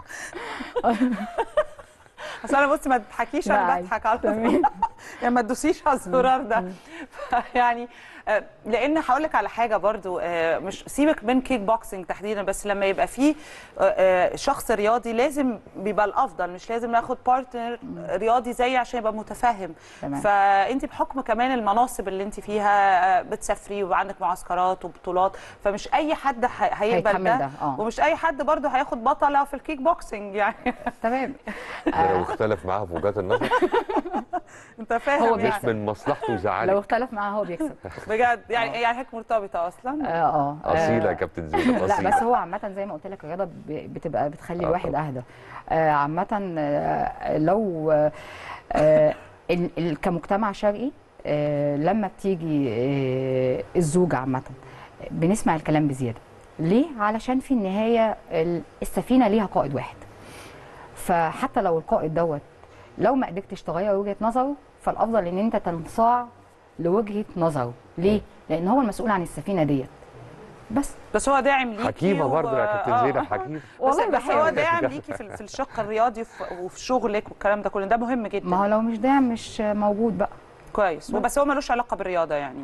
اصل انا بصي ما تضحكيش، انا بضحك على طول يعني ما تدوسيش على الزرار ده. يعني لان هقول لك على حاجه برضو، مش سيبك من كيك بوكسنج تحديدا، بس لما يبقى فيه شخص رياضي لازم بيبقى الافضل، مش لازم ناخد بارتنر رياضي زي عشان يبقى متفاهم. فانت بحكم كمان المناصب اللي انت فيها بتسافري وعندك معسكرات وبطولات، فمش اي حد هيقبل ده, ده. ومش اي حد برضو هياخد بطله في الكيك بوكسنج يعني. تمام. لو اختلف معاها في وجهات النظر انت فاهم هو مش يعني من مصلحته يزعلك. لو اختلف معاها هو بيكسب بجد. يعني يعني هيك مرتبطه اصلا؟ اه اه اصيله يا كابتن زينب. لا بس هو عامه زي ما قلت لك الرياضه بتبقى بتخلي آه الواحد اهدى. آه عامه آه لو آه كمجتمع شرقي آه لما بتيجي آه الزوجه عامه بنسمع الكلام بزياده. ليه؟ علشان في النهايه السفينه ليها قائد واحد، فحتى لو القائد دوت لو ما قدرتش تغير وجهه نظره فالافضل ان انت تنصاع لوجهه نظره. ليه؟ لان هو المسؤول عن السفينه ديت. بس بس هو داعم ليكي حكيمه برضه و... يا كابتن زينب حكيمه. بس, بس هو داعم ليكي في, في الشق الرياضي وفي شغلك والكلام ده كله، ده مهم جدا. ما هو لو مش داعم مش موجود بقى. كويس. بس هو ملوش علاقه بالرياضه يعني؟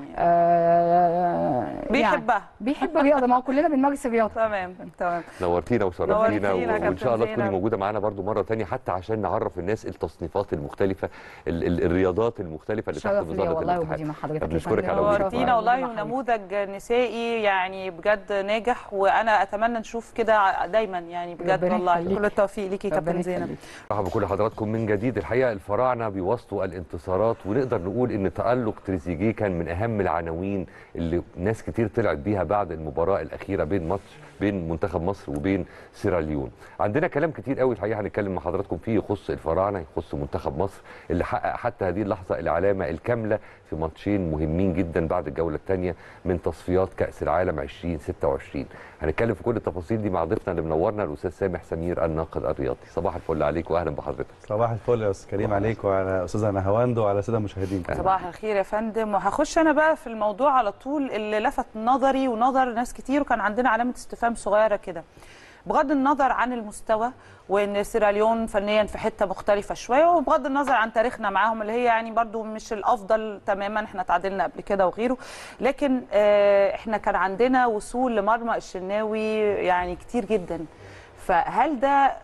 آه بيحبها يعني بيحب الرياضه، ما هو كلنا بنمارس الرياضه. تمام تمام. نورتينا وشرفتينا، وان شاء الله تكوني موجوده معانا برضو مره ثانيه حتى عشان نعرف الناس التصنيفات المختلفه، ال ال الرياضات المختلفه اللي تحت وزاره الاتحاد. بنشكرك على وجودك. نورتينا والله، ونموذج نسائي يعني بجد ناجح، وانا اتمنى نشوف كده دايما يعني بجد والله. كل التوفيق ليكي كابتن زينب. مرحبا بكل حضراتكم من جديد. الحقيقه الفراعنه بيواصلوا الانتصارات، ونقدر نقول ان تألق تريزيجيه كان من اهم العناوين اللي ناس كتير طلعت بيها بعد المباراه الاخيره بين ماتش بين منتخب مصر وبين سيراليون. عندنا كلام كتير قوي الحقيقه هنتكلم مع حضراتكم فيه يخص الفراعنه، يخص منتخب مصر اللي حقق حتى هذه اللحظه العلامه الكامله في ماتشين مهمين جدا بعد الجوله الثانيه من تصفيات كاس العالم ألفين وستة وعشرين. هنتكلم في كل التفاصيل دي مع ضيفنا اللي منورنا الاستاذ سامح سمير الناقد الرياضي. صباح الفل عليك واهلا بحضرتك. صباح الفل يا استاذ كريم عليك وعلى استاذه نهاوند وعلى الساده المشاهدين. صباح الخير يا فندم. وهخش انا بقى في الموضوع على طول اللي لفت نظري ونظر ناس كتير، وكان عندنا علامه استفهام صغيره كده بغض النظر عن المستوى، وان سيراليون فنيا في حته مختلفه شويه، وبغض النظر عن تاريخنا معاهم اللي هي يعني برضو مش الافضل تماما، احنا تعادلنا قبل كده وغيره، لكن اه احنا كان عندنا وصول لمرمى الشناوي يعني كتير جدا. فهل ده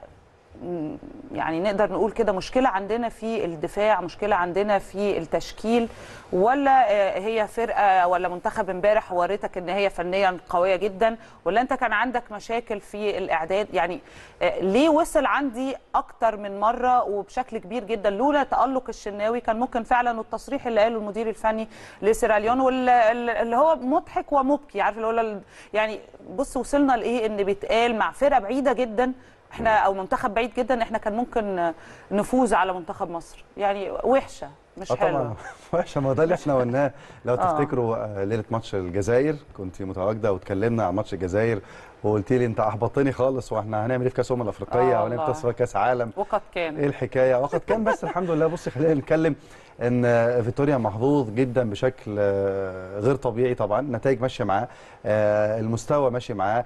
يعني نقدر نقول كده مشكله عندنا في الدفاع، مشكله عندنا في التشكيل، ولا هي فرقه ولا منتخب امبارح وريتك ان هي فنيا قويه جدا، ولا انت كان عندك مشاكل في الاعداد؟ يعني ليه وصل عندي اكتر من مره وبشكل كبير جدا؟ لولا تالق الشناوي كان ممكن فعلا، والتصريح اللي قاله المدير الفني لسيراليون واللي هو مضحك ومبكي، عارف اللي هو يعني بص وصلنا لايه، ان بيتقال مع فرقه بعيده جدا احنا او منتخب بعيد جدا احنا كان ممكن نفوز على منتخب مصر، يعني وحشه مش حلوه طبعا وحشه. ما ده اللي احنا قلناه لو تفتكروا ليله ماتش الجزائر كنت متواجده واتكلمنا عن ماتش الجزائر وقلت لي انت احبطتني خالص، واحنا هنعمل ايه في كاس الامم الافريقيه آه وهنعمل تصفيات كاس عالم وقد كان ايه الحكايه وقد كان. بس الحمد لله. بصي خلينا نتكلم ان فيتوريا محظوظ جدا بشكل غير طبيعي. طبعا النتائج ماشيه معاه، المستوى ماشي معاه،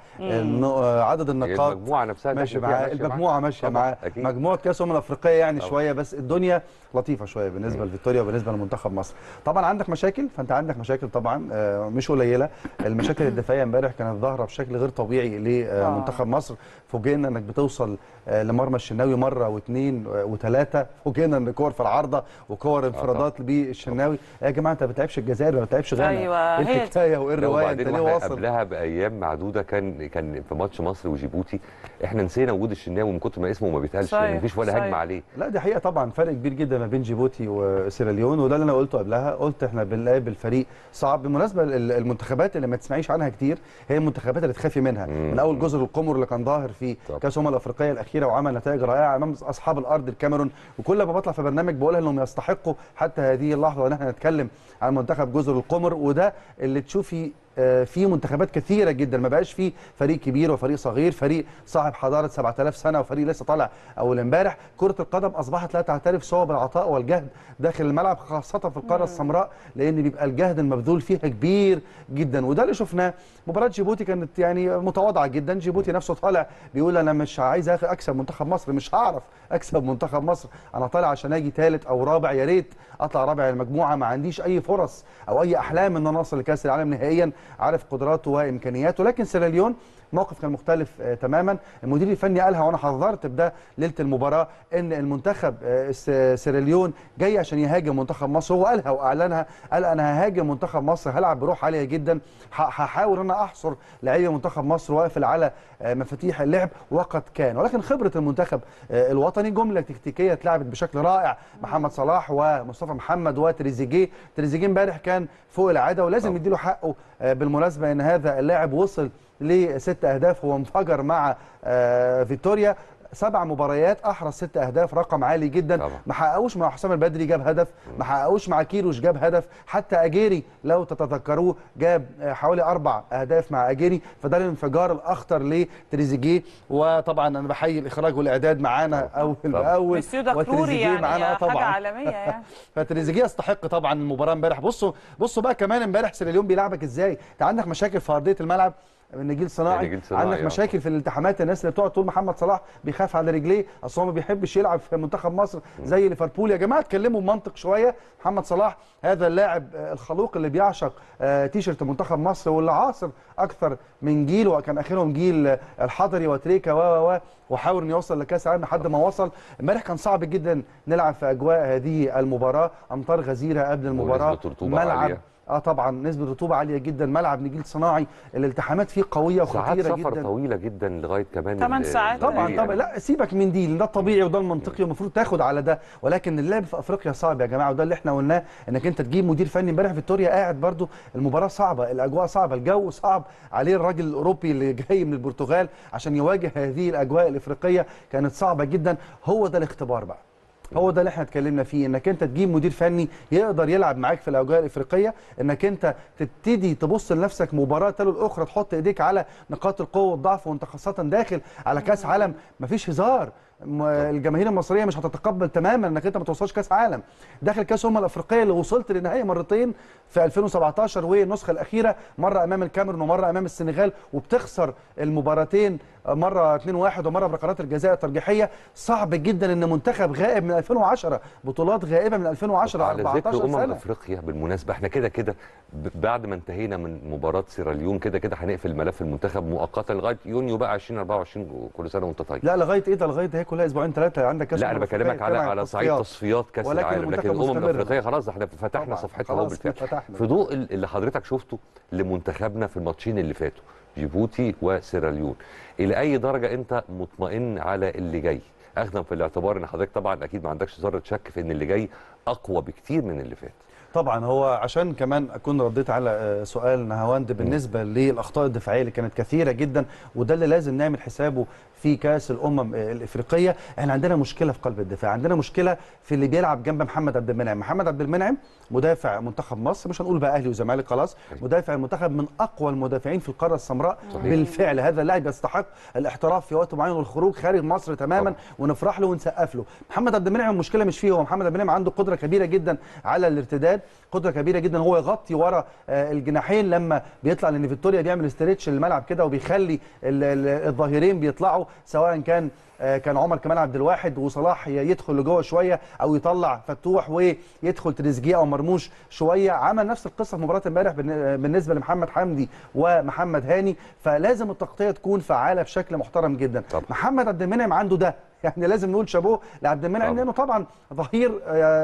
عدد النقاط المجموعه نفسها ماشي معاه، المجموعه ماشيه معاه، مجموعه كاس الامم الافريقيه يعني طبعا. شويه بس الدنيا لطيفه شويه بالنسبه لفيتوريا وبالنسبه لمنتخب مصر. طبعا عندك مشاكل، فانت عندك مشاكل طبعا مش قليله. المشاكل الدفاعيه امبارح كانت ظاهره بشكل غير طبيعي لمنتخب مصر. فوجئنا انك بتوصل لمرمى الشناوي مره واثنين وثلاثه، فوجئنا ان كور في العارضه وكور انفرادات بالشناوي. يا جماعه انت ما بتلعبش الجزائر، ما بتلعبش غانا. ايوه ايه الحكايه وايه الروايه؟ انت ليه واصل؟ قبلها بايام معدوده كان كان في ماتش مصر وجيبوتي احنا نسينا وجود الشناوي من كتر ما اسمه ما بيتقالش، ما فيش ولا هجمه عليه. لا دي حقيقه طبعا، فرق كبير جدا ما بين جيبوتي وسيراليون، وده اللي انا قلته قبلها. قلت احنا بنقابل فريق صعب. بالمناسبه المنتخبات اللي ما تسمعيش عنها كتير هي المنتخبات اللي تخافي منها. مم. من اول جزر القمر اللي كان ظاهر في كاس الامم الافريقيه الاخيره وعمل نتائج رائعه امام اصحاب الارض الكاميرون، وكل ما بطلع في برنامج بقولها انهم يستحقوا حتى هذه اللحظه ان احنا نتكلم عن منتخب جزر القمر. وده اللي تشوفي في منتخبات كثيره جدا، ما بقاش في فريق كبير وفريق صغير، فريق صاحب حضاره سبعة آلاف سنه وفريق لسه طالع اول امبارح. كره القدم اصبحت لا تعترف سوى بالعطاء والجهد داخل الملعب، خاصه في القاره السمراء، لان بيبقى الجهد المبذول فيها كبير جدا. وده اللي شفناه. مباراه جيبوتي كانت يعني متواضعه جدا. جيبوتي نفسه طالع بيقول انا مش عايز اكسب منتخب مصر، مش هعرف اكسب منتخب مصر، انا طالع عشان اجي ثالث او رابع، يا ريت اطلع رابع المجموعه، ما عنديش اي فرص او اي احلام ان انا اوصل لكاس العالم نهائيا، عارف قدراته وامكانياته. لكن سيراليون موقف كان مختلف آه تماما. المدير الفني قالها وانا حذرت بده ليله المباراه ان المنتخب آه سيراليون جاي عشان يهاجم منتخب مصر. هو قالها واعلنها، قال انا ههاجم منتخب مصر، هلعب بروح عاليه جدا، هحاول ان انا احصر لعيبه منتخب مصر واقفل على آه مفاتيح اللعب، وقد كان. ولكن خبره المنتخب آه الوطني جمله تكتيكيه اتلعبت بشكل رائع. محمد صلاح ومصطفى محمد وتريزيجيه. تريزيجيه امبارح كان فوق العاده ولازم يديله حقه. آه بالمناسبه ان هذا اللاعب وصل لست اهداف، هو انفجر مع آه فيتوريا. سبع مباريات احرز ست اهداف، رقم عالي جدا. طبعا. ما حققوش مع حسام البدري جاب هدف، ما حققوش مع كيروش جاب هدف، حتى اجيري لو تتذكروه جاب حوالي اربع اهداف مع اجيري. فده الانفجار الاخطر لتريزيجيه. وطبعا انا بحيي الاخراج والاعداد معانا اول باول، وتريزيجيه يعني معانا طبعا حاجه عالميه يعني. فتريزيجيه يستحق طبعا المباراه امبارح. بصوا بصوا بقى كمان امبارح سيراليون بيلعبك ازاي. انت عندك مشاكل في ارضيه الملعب، نجيل صناعي, نجيل صناعي عندك مشاكل في الالتحامات، الناس اللي بتقعد تقول محمد صلاح بيخاف على رجليه اصل هو ما بيحبش يلعب في منتخب مصر زي ليفربول. يا جماعه اتكلموا بمنطق شويه. محمد صلاح هذا اللاعب الخلوق اللي بيعشق تيشرت منتخب مصر واللي عاصر اكثر من جيل، وكان اخرهم جيل الحضري وتريكا و و وحاول انه يوصل لكاس العالم لحد ما وصل. امبارح كان صعب جدا نلعب في اجواء هذه المباراه، امطار غزيره قبل المباراه، ملعب اه طبعا نسبه رطوبه عاليه جدا، ملعب نجيل صناعي، الالتحامات فيه قويه وخطيره جدا، ساعات سفر طويله جدا لغايه كمان ثمان ساعات طبعا طبعا. لا سيبك من دي، ده الطبيعي وده المنطقي والمفروض تاخد على ده. ولكن اللعب في افريقيا صعب يا جماعه، وده اللي احنا قلناه، انك انت تجيب مدير فني. امبارح فيتوريا قاعد برده المباراه صعبه، الاجواء صعبه، الجو صعب عليه. الراجل الاوروبي اللي جاي من البرتغال عشان يواجه هذه الاجواء الافريقيه كانت صعبه جدا. هو ده الاختبار بقى، هو ده اللي احنا اتكلمنا فيه، انك انت تجيب مدير فني يقدر يلعب معاك في الاجواء الافريقيه، انك انت تبتدي تبص لنفسك مباراه تلو الاخرى، تحط ايديك على نقاط القوه والضعف، وانت خاصه داخل على كاس عالم مفيش هزار. الجماهير المصريه مش هتتقبل تماما انك انت ما توصلش كاس عالم. داخل كاس الامم الافريقيه اللي وصلت للنهائي مرتين في ألفين وسبعتاشر والنسخه الاخيره، مره امام الكاميرون ومره امام السنغال، وبتخسر المباراتين مره اتنين واحد ومره بركلات الجزاء الترجيحيه. صعب جدا ان منتخب غائب من ألفين وعشرة، بطولات غائبه من ألفين وعشرة أربعتاشر سنه. على ذكر امم افريقيا بالمناسبه، احنا كده كده بعد ما انتهينا من مباراه سيراليون كده كده هنقفل ملف المنتخب مؤقتا لغايه يونيو بقى ألفين وأربعة وعشرين. كل سنه وانت طيب. لا لغايه ايه ده؟ لغايه ده هي كلها اسبوعين ثلاثه عندك كاس. لا انا بكلمك على على صعيد تصفيات كاس العالم، لكن الامم الافريقيه خلاص احنا فتحنا صفحتها اهو بالفعل. في ضوء اللي حضرتك شفته لمنتخبنا في الماتشين اللي فاتوا جيبوتي وسيراليون، الى اي درجه انت مطمئن على اللي جاي، اخذا في الاعتبار ان حضرتك طبعا اكيد ما عندكش ذره شك في ان اللي جاي اقوى بكتير من اللي فات؟ طبعا هو عشان كمان اكون رديت على سؤال نهاوند بالنسبه للاخطاء الدفاعيه اللي كانت كثيره جدا، وده اللي لازم نعمل حسابه في كاس الامم الافريقيه. احنا عندنا مشكله في قلب الدفاع، عندنا مشكله في اللي بيلعب جنب محمد عبد المنعم. محمد عبد المنعم مدافع منتخب مصر، مش هنقول بقى اهلي وزمالك خلاص، مدافع المنتخب من اقوى المدافعين في القاره السمراء. صحيح. بالفعل هذا اللاعب يستحق الاحتراف في وقت معين والخروج خارج مصر تماما. طبعا. ونفرح له ونسقف له. محمد عبد المنعم المشكله مش فيه هو، محمد عبد المنعم عنده قدره كبيره جدا على الارتداد، قدره كبيره جدا هو يغطي ورا الجناحين لما بيطلع، لان فيكتوريا بيعمل استريتش للملعب كده وبيخلي الظهيرين بيطلعوا، سواء كان كان عمر كمال عبد الواحد وصلاح يدخل لجوه شويه او يطلع فتوح ويدخل تريزيجيه او مرموش شويه. عمل نفس القصه في مباراه امبارح بالنسبه لمحمد حمدي ومحمد هاني. فلازم التغطيه تكون فعاله بشكل محترم جدا. طبعا. محمد عبد المنعم عنده ده، يعني لازم نقول شابوه لعبد المنعم، لانه طبعا ظهير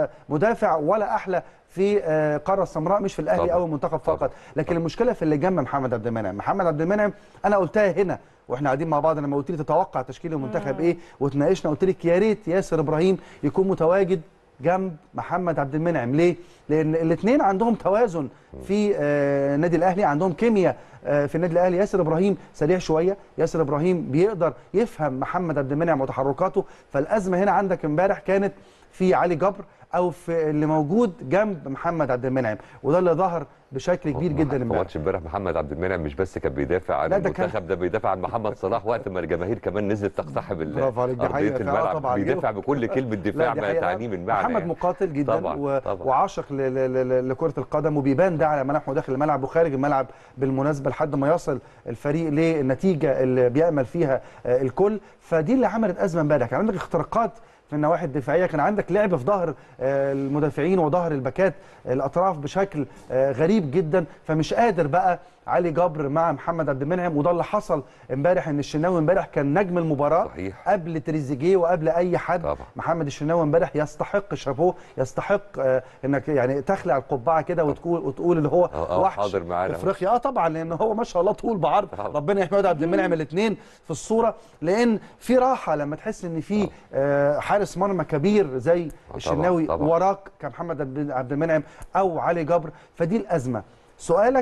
مدافع ولا احلى في القاره السمراء، مش في الاهلي او المنتخب فقط. طبعا. لكن طبعا. المشكله في اللي جنب محمد عبد المنعم. محمد عبد المنعم انا قلتها هنا واحنا قاعدين مع بعض لما قلت لي تتوقع تشكيل المنتخب ايه وتناقشنا، قلت لك يا ريت ياسر ابراهيم يكون متواجد جنب محمد عبد المنعم. ليه؟ لان الاثنين عندهم توازن في النادي الاهلي، عندهم كيمياء في النادي الاهلي. ياسر ابراهيم سريع شويه، ياسر ابراهيم بيقدر يفهم محمد عبد المنعم وتحركاته. فالازمه هنا عندك امبارح كانت في علي جبر او في اللي موجود جنب محمد عبد المنعم، وده اللي ظهر بشكل كبير جدا امبارح. ماتش امبارح محمد عبد المنعم مش بس كان بيدافع عن المنتخب، كان... ده بيدافع عن محمد صلاح وقت ما الجماهير كمان نزلت تقتحم ارضيه الملعب، بيدافع بكل كلمه دفاع ما تعنيه من معنى. محمد يعني مقاتل جدا طبعًا. و... طبعًا. وعاشق ل... ل... لكره القدم، وبيبان ده على ملامحه داخل الملعب وخارج الملعب بالمناسبه لحد ما يصل الفريق للنتيجه اللي بيامل فيها الكل. فدي اللي عملت ازمه امبارح. كان عندك اختراقات في النواحي الدفاعيه، كان عندك لعب في ظهر المدافعين وظهر الباكات الاطراف بشكل غريب جدا. فمش قادر بقى علي جبر مع محمد عبد المنعم، وده اللي حصل امبارح. ان الشناوي امبارح كان نجم المباراه. صحيح. قبل تريزيجيه وقبل اي حد. طبعا. محمد الشناوي امبارح يستحق شابوه، يستحق آه انك يعني تخلع القبعه كده وتقول وتقول اللي هو أوه وحش افريقيا. اه طبعا، لان هو ما شاء الله طول بعرض. طبعا. ربنا يحمد عبد المنعم الاثنين في الصوره، لان في راحه لما تحس ان في آه حارس مرمى كبير زي الشناوي طبعا. طبعا. وراك كمحمد عبد المنعم او علي جبر. فدي الازمه. سؤالك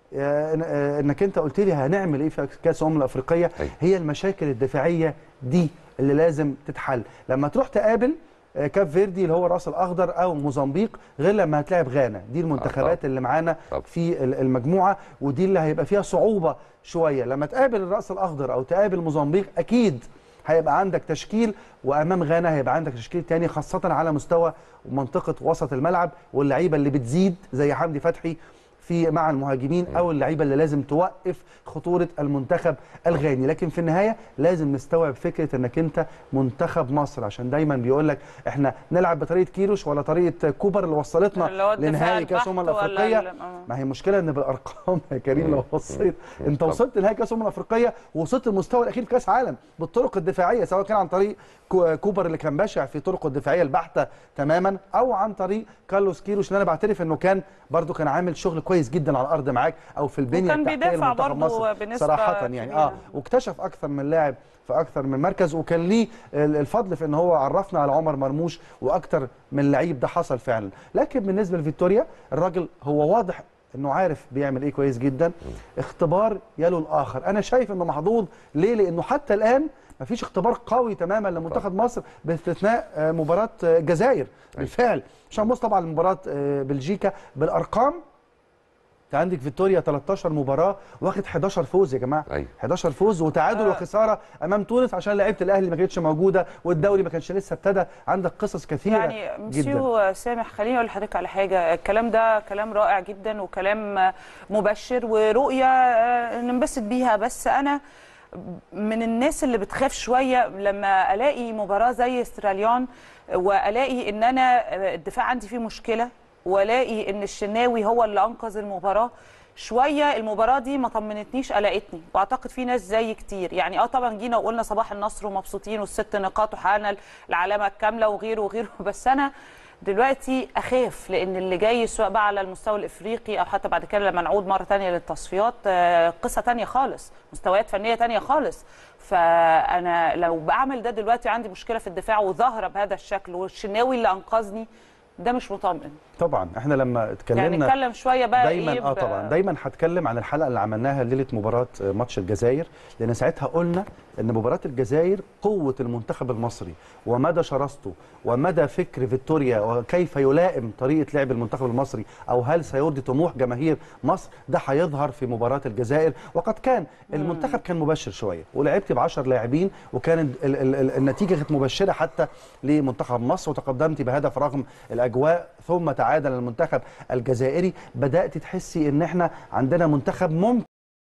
انك انت قلت لي هنعمل ايه في كاس الامم الافريقيه. هي المشاكل الدفاعيه دي اللي لازم تتحل. لما تروح تقابل كاب فيردي اللي هو الراس الاخضر او موزمبيق، غير لما هتلاعب غانا. دي المنتخبات اللي معانا في المجموعه، ودي اللي هيبقى فيها صعوبه شويه. لما تقابل الراس الاخضر او تقابل موزمبيق، اكيد هيبقى عندك تشكيل، وامام غانا هيبقى عندك تشكيل تاني، خاصه على مستوى منطقه وسط الملعب واللعيبه اللي بتزيد زي حمدي فتحي في مع المهاجمين، او اللعيبه اللي لازم توقف خطوره المنتخب الغاني. لكن في النهايه لازم نستوعب فكره انك انت منتخب مصر، عشان دايما بيقول لك احنا نلعب بطريقه كيروش ولا طريقه كوبر اللي وصلتنا لنهائي كاس الامم الافريقيه. ما هي المشكله ان بالارقام يا كريم لو بصيت انت وصلت لنهائي كاس الامم الافريقيه ووصلت للمستوى الاخير في كاس عالم بالطرق الدفاعيه، سواء كان عن طريق كوبر اللي كان بشع في طرقه الدفاعيه البحته تماما، او عن طريق كارلوس كيروش اللي انا بعترف انه كان برده كان عامل شغل كويس جدا على الارض معاك او في البنيه التحتيه لمنتخب مصر صراحه يعني. اه واكتشف اكثر من لاعب في اكثر من مركز، وكان ليه الفضل في ان هو عرفنا على عمر مرموش واكثر من لعيب. ده حصل فعلا. لكن بالنسبه لفيكتوريا الراجل هو واضح انه عارف بيعمل ايه كويس جدا. اختبار يلو الاخر. انا شايف انه محظوظ. ليه؟ لانه حتى الان مفيش اختبار قوي تماما لمنتخب مصر باستثناء مباراه الجزائر. بالفعل مش هنبص طبعا لمباراه بلجيكا بالارقام. انت عندك فيكتوريا ثلاثة عشر مباراه واخد حداشر فوز يا جماعه. أيوة. حداشر فوز وتعادل آه. وخساره امام تونس عشان لعيبه الاهلي ما كانتش موجوده والدوري ما كانش لسه ابتدى. عندك قصص كثيره يعني مسيو سامح، خليني اقول لحضرتك على حاجه. الكلام ده كلام رائع جدا وكلام مبشر ورؤيه ننبسط بيها، بس انا من الناس اللي بتخاف شويه لما الاقي مباراه زي استراليون والاقي ان انا الدفاع عندي فيه مشكله، والاقي ان الشناوي هو اللي انقذ المباراه. شويه المباراه دي ما طمنتنيش، قلقتني، واعتقد في ناس زي كتير. يعني اه طبعا جينا وقلنا صباح النصر ومبسوطين والست نقاط وحققنا العلامه الكامله وغيره وغيره، بس انا دلوقتي اخاف لان اللي جاي سواء بقى على المستوى الافريقي او حتى بعد كده لما نعود مره ثانيه للتصفيات قصه ثانيه خالص، مستويات فنيه ثانيه خالص. فانا لو بعمل ده دلوقتي عندي مشكله في الدفاع وظاهره بهذا الشكل، والشناوي اللي انقذني ده مش مطمئن. طبعا احنا لما اتكلمنا يعني نتكلم شويه بقى دايما إيه اه طبعا دايما هتكلم عن الحلقه اللي عملناها ليله مباراه ماتش الجزائر، لان ساعتها قلنا ان مباراه الجزائر قوه المنتخب المصري ومدى شراسته ومدى فكر فيتوريا وكيف يلائم طريقه لعب المنتخب المصري، او هل سيرضي طموح جماهير مصر، ده هيظهر في مباراه الجزائر. وقد كان المنتخب كان مبشر شويه ولعبت ب عشرة لاعبين، وكانت ال ال ال النتيجه كانت مبشره حتى لمنتخب مصر، وتقدمت بهدف رغم الاجواء، ثم تعادل المنتخب الجزائري. بدات تحسي ان احنا عندنا منتخب ممكن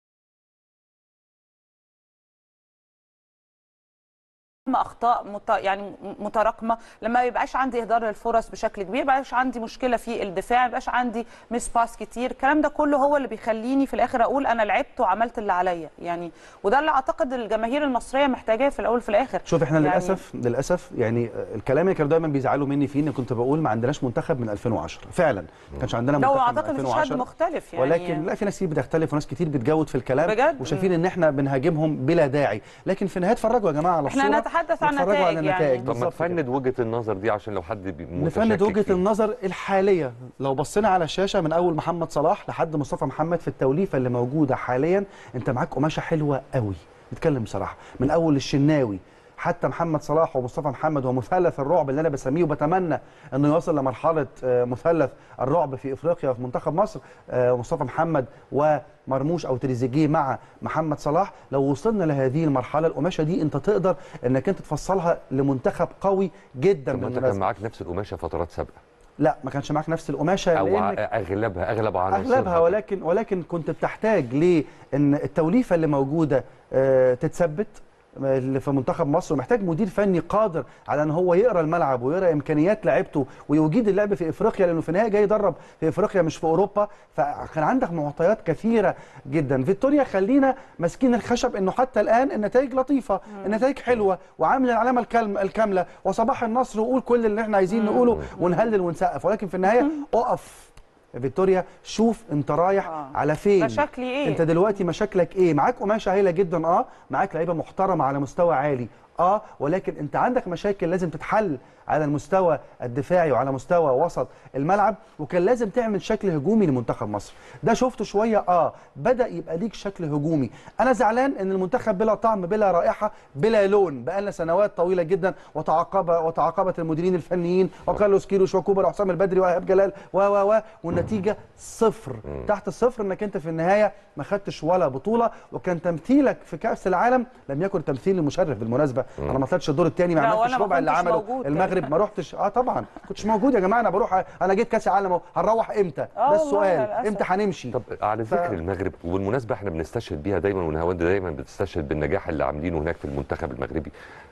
اخطاء مت... يعني متراكمه، لما ما يبقاش عندي اهدار للفرص بشكل كبير، ما يبقاش عندي مشكله في الدفاع، ما يبقاش عندي ميس باس كتير، الكلام ده كله هو اللي بيخليني في الاخر اقول انا لعبت وعملت اللي عليا يعني. وده اللي اعتقد الجماهير المصريه محتاجاه في الاول وفي الاخر. شوف احنا يعني للاسف يعني للاسف يعني الكلام اللي كانوا دايما بيزعلوا مني فيه ان كنت بقول ما عندناش منتخب من ألفين وعشرة، فعلا ما كانش عندنا منتخب من اعتقد ألفين مفيش حد وعشرة، مختلف يعني، ولكن لا، في ناس كتير بتختلف وناس كتير بتجود في الكلام بجد؟ وشايفين ان احنا بنهاجمهم بلا داعي، لكن في النهايه اتفرجوا يا جماعه على الصوره، احنا نتحدث عن نتائج يعني. طب ما تفند وجهه النظر دي عشان لو حد نفند وجهه فيه. النظر الحاليه، لو بصينا على الشاشه من اول محمد صلاح لحد مصطفى محمد في التوليفه اللي موجوده حاليا، انت معاك قماشه حلوه قوي، نتكلم بصراحه، من اول الشناوي حتى محمد صلاح ومصطفى محمد ومثلث الرعب اللي انا بسميه وبتمنى انه يوصل لمرحله مثلث الرعب في افريقيا وفي منتخب مصر، مصطفى محمد ومرموش او تريزيجيه مع محمد صلاح. لو وصلنا لهذه المرحله، القماشه دي انت تقدر انك انت تفصلها لمنتخب قوي جدا. طب انت كان معاك نفس القماشه فترات سابقه؟ لا، ما كانش معاك نفس القماشه، او اغلبها اغلب عناصرها اغلبها ولكن ولكن كنت بتحتاج لان التوليفه اللي موجوده تتثبت في منتخب مصر، ومحتاج مدير فني قادر على ان هو يقرا الملعب ويقرا امكانيات لاعيبته ويجيد اللعب في افريقيا، لانه في النهايه جاي يدرب في افريقيا مش في اوروبا، فكان عندك معطيات كثيره جدا. فيتوريا خلينا ماسكين الخشب انه حتى الان النتائج لطيفه، النتائج حلوه وعامل العلامه الكامله وصباح النصر وقول كل اللي احنا عايزين نقوله ونهلل ونسقف، ولكن في النهايه اقف فيتوريا، شوف انت رايح آه. على فين، مشاكلي ايه، انت دلوقتي مشاكلك ايه. معاك قماشه هايله جدا، اه معاك لعيبه محترمه على مستوى عالي، اه ولكن انت عندك مشاكل لازم تتحل على المستوى الدفاعي وعلى مستوى وسط الملعب، وكان لازم تعمل شكل هجومي لمنتخب مصر. ده شفته شويه، اه بدا يبقى ليك شكل هجومي. انا زعلان ان المنتخب بلا طعم بلا رائحه بلا لون، بقالنا سنوات طويله جدا، وتعاقب وتعاقبت المديرين الفنيين وكارلوس كيروش وكوبر وحسام البدري وايهاب جلال و و و والنتيجه صفر تحت الصفر، انك انت في النهايه ما خدتش ولا بطوله، وكان تمثيلك في كاس العالم لم يكن تمثيل المشرف بالمناسبه. انا ما طلعتش الدور الثاني، ما عملتش ربع اللي عمله المغرب، ما رحتش، اه طبعا كنتش موجود يا جماعه، انا بروح، انا جيت كاس العالم اهو، هنروح امتى؟ ده السؤال، امتى هنمشي؟ طب على ذكر ف... المغرب، وبالمناسبه احنا بنستشهد بيها دايما، ونهاوند دايما بتستشهد بالنجاح اللي عاملينه هناك في المنتخب المغربي.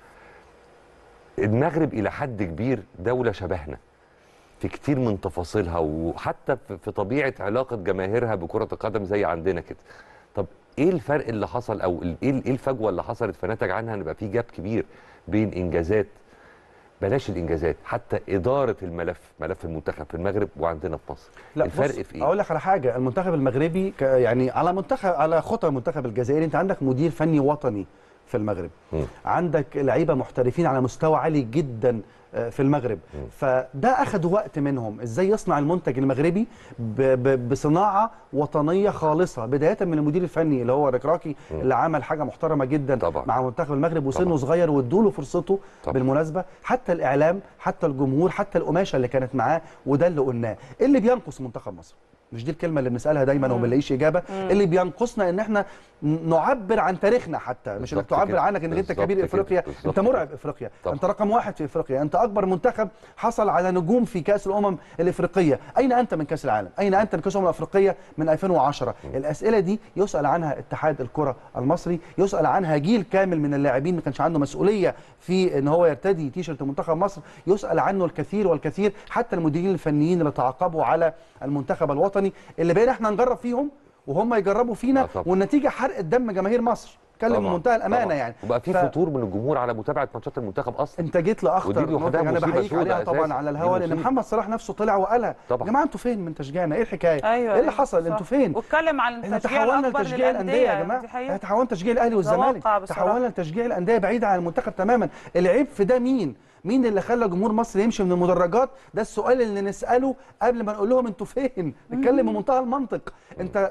المغرب الى حد كبير دوله شبهنا في كتير من تفاصيلها، وحتى في طبيعه علاقه جماهيرها بكره القدم زي عندنا كده. طب ايه الفرق اللي حصل، او ايه الفجوه اللي حصلت فنتج عنها ان يبقى في جاب كبير بين انجازات، بلاش الانجازات، حتى اداره الملف، ملف المنتخب في المغرب وعندنا في مصر؟ لا الفرق في ايه؟ اقول لك على حاجه، المنتخب المغربي يعني على منتخب على خطى المنتخب الجزائري، انت عندك مدير فني وطني في المغرب، م. عندك لعيبه محترفين على مستوى عالي جدا في المغرب، م. فده اخذ وقت منهم ازاي يصنع المنتج المغربي بصناعه وطنيه خالصه، بدايه من المدير الفني اللي هو ركراكي م. اللي عمل حاجه محترمه جدا طبعا مع منتخب المغرب، وسنه صغير وادوا له فرصته طبعا. بالمناسبه حتى الاعلام حتى الجمهور حتى القماشه اللي كانت معاه، وده اللي قلناه. ايه اللي بينقص منتخب مصر؟ مش دي الكلمه اللي بنسالها دايما وما بنلاقيش اجابه؟ مم. اللي بينقصنا ان احنا نعبر عن تاريخنا، حتى مش انك تعبر عنك انك انت كبير افريقيا، انت مرعب افريقيا طبعا. انت رقم واحد في افريقيا، انت اكبر منتخب حصل على نجوم في كاس الامم الافريقيه، اين انت من كاس العالم؟ اين انت من كاس الامم الافريقيه من ألفين وعشرة؟ مم. الاسئله دي يسال عنها اتحاد الكره المصري، يسال عنها جيل كامل من اللاعبين ما كانش عنده مسؤوليه في ان هو يرتدي تيشرت منتخب مصر، يسال عنه الكثير والكثير، حتى المديرين الفنيين اللي تعاقبوا على المنتخب الوطني اللي بقينا احنا نجرب فيهم وهم يجربوا فينا، والنتيجه حرق الدم جماهير مصر. اتكلم بمنتهى الامانه طبعا. يعني وبقى في ف... فطور من الجمهور على متابعه ماتشات المنتخب اصلا. انت جيت لاخطر نقطه انا بحييك عليها طبعا على الهواء، لان محمد صلاح نفسه طلع وقالها يا جماعه انتوا فين من تشجيعنا؟ ايه الحكايه؟ أيوة ايه اللي حصل؟ انتوا فين؟ واتكلم عن التشجيع تحولنا لتشجيع الانديه يا جماعه، احنا تحولنا تشجيع الاهلي والزمالك، تحولنا لتشجيع الانديه بعيد عن المنتخب تماما. العيب في ده مين؟ مين اللي خلى جمهور مصر يمشي من المدرجات؟ ده السؤال اللي نساله قبل ما نقول لهم انتوا فين. نتكلم بمنتهى المنطق. انت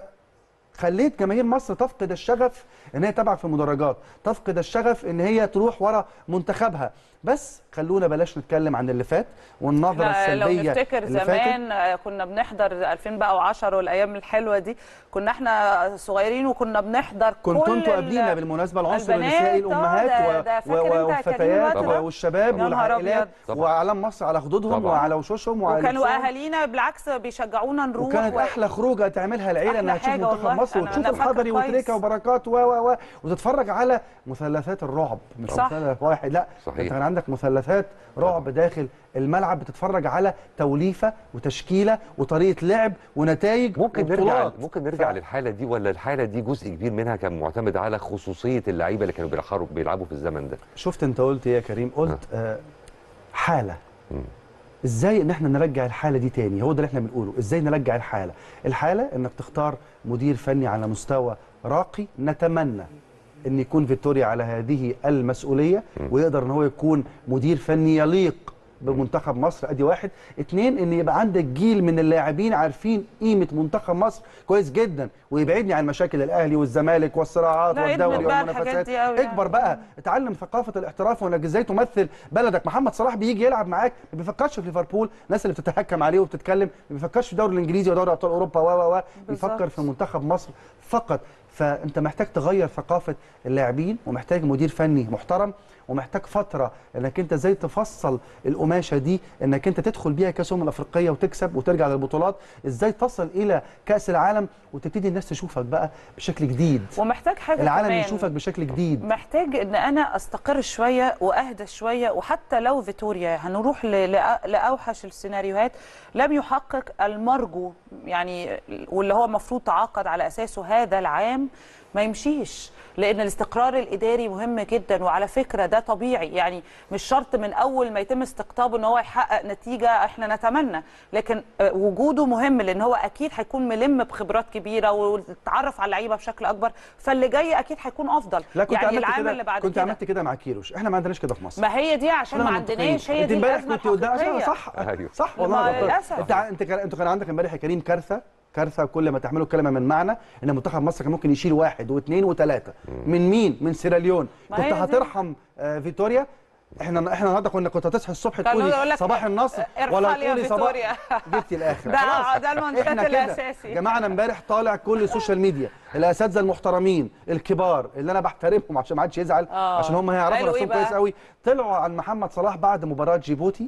خليت جماهير مصر تفقد الشغف ان هي تبعك في المدرجات، تفقد الشغف ان هي تروح ورا منتخبها. بس خلونا بلاش نتكلم عن اللي فات والنظره السلبيه. لو نفتكر زمان كنا بنحضر ألفين وعشرة والايام الحلوه دي، كنا احنا صغيرين وكنا بنحضر كنتوا انتوا قبلينا بالمناسبه العنصر النسائي، الامهات والفتيات والشباب والعائلات واعلام مصر على خدودهم وعلى وشوشهم وعلى وكانوا اهالينا بالعكس بيشجعونا نروح. وكانت و... احلى خروجه تعملها العيله انها تشوف منتخب مصر وتشوف الحضري وتريكا وبركات و و وتتفرج على مثلثات الرعب، مش مثلث واحد لا. صحيح. انت كان عندك مثلثات رعب داخل الملعب، بتتفرج على توليفه وتشكيله وطريقه لعب ونتائج. ممكن نرجع ممكن نرجع ف... للحاله دي، ولا الحاله دي جزء كبير منها كان معتمد على خصوصيه اللعيبه اللي كانوا بيلعبوا بيلعبوا في الزمن ده؟ شفت انت قلت ايه يا كريم؟ قلت آه حاله. م. ازاي ان احنا نرجع الحاله دي تاني؟ هو ده اللي احنا بنقوله، ازاي نرجع الحاله؟ الحاله انك تختار مدير فني على مستوى راقي. نتمنى ان يكون فيتوريا على هذه المسؤوليه ويقدر ان هو يكون مدير فني يليق بمنتخب مصر. ادي واحد. اتنين، ان يبقى عندك جيل من اللاعبين عارفين قيمه منتخب مصر كويس جدا، ويبعدني عن مشاكل الاهلي والزمالك والصراعات والدوري والمنافسات. اكبر بقى، اتعلم ثقافه الاحتراف وانك ازاي تمثل بلدك. محمد صلاح بيجي يلعب معاك ما بيفكرش في ليفربول، الناس اللي بتتهكم عليه وبتتكلم ما بيفكرش في الدوري الانجليزي ودوري ابطال اوروبا و و بيفكر في منتخب مصر فقط. فانت محتاج تغير ثقافه اللاعبين، ومحتاج مدير فني محترم، ومحتاج فتره انك انت ازاي تفصل القماشه دي، انك انت تدخل بيها كاس الامم الافريقيه وتكسب وترجع للبطولات، ازاي تصل الى كاس العالم وتبتدي الناس تشوفك بقى بشكل جديد. ومحتاج حاجه العالم كمان يشوفك بشكل جديد. محتاج ان انا استقر شويه واهدى شويه، وحتى لو فيتوريا هنروح لاوحش السيناريوهات لم يحقق المرجو يعني، واللي هو المفروض تعاقد على اساسه هذا العام، ما يمشيش. لان الاستقرار الاداري مهم جدا، وعلى فكره ده طبيعي يعني، مش شرط من اول ما يتم استقطابه ان هو يحقق نتيجه احنا نتمنى، لكن وجوده مهم لان هو اكيد هيكون ملم بخبرات كبيره وتعرف على اللعيبه بشكل اكبر، فاللي جاي اكيد هيكون افضل. لا كنت يعني العام اللي بعد كنت عملت كده مع كيروش، احنا ما عندناش كده في مصر. ما هي دي عشان ما عندناش، هي دي الازمه الحقيقيه. صح صح والله للاسف. انت انت انت كان عندك امبارح يا كريم كارثه كارثه، كل ما تحمله كلمه من معنى، ان منتخب مصر كان ممكن يشيل واحد واثنين وثلاثه. من مين؟ من سيراليون. كنت هترحم آه فيتوريا؟ احنا احنا النهارده كنا كنت هتصحي الصبح تقولي صباح النصر ولا تقولي صباح جبتي الاخر. ده ده المنشط الاساسي. جماعه امبارح طالع كل السوشيال ميديا الاساتذه المحترمين الكبار اللي انا بحترمهم عشان ما حدش يزعل، آه. عشان هم هيعرفوا نفسهم كويس قوي، طلعوا عن محمد صلاح بعد مباراه جيبوتي.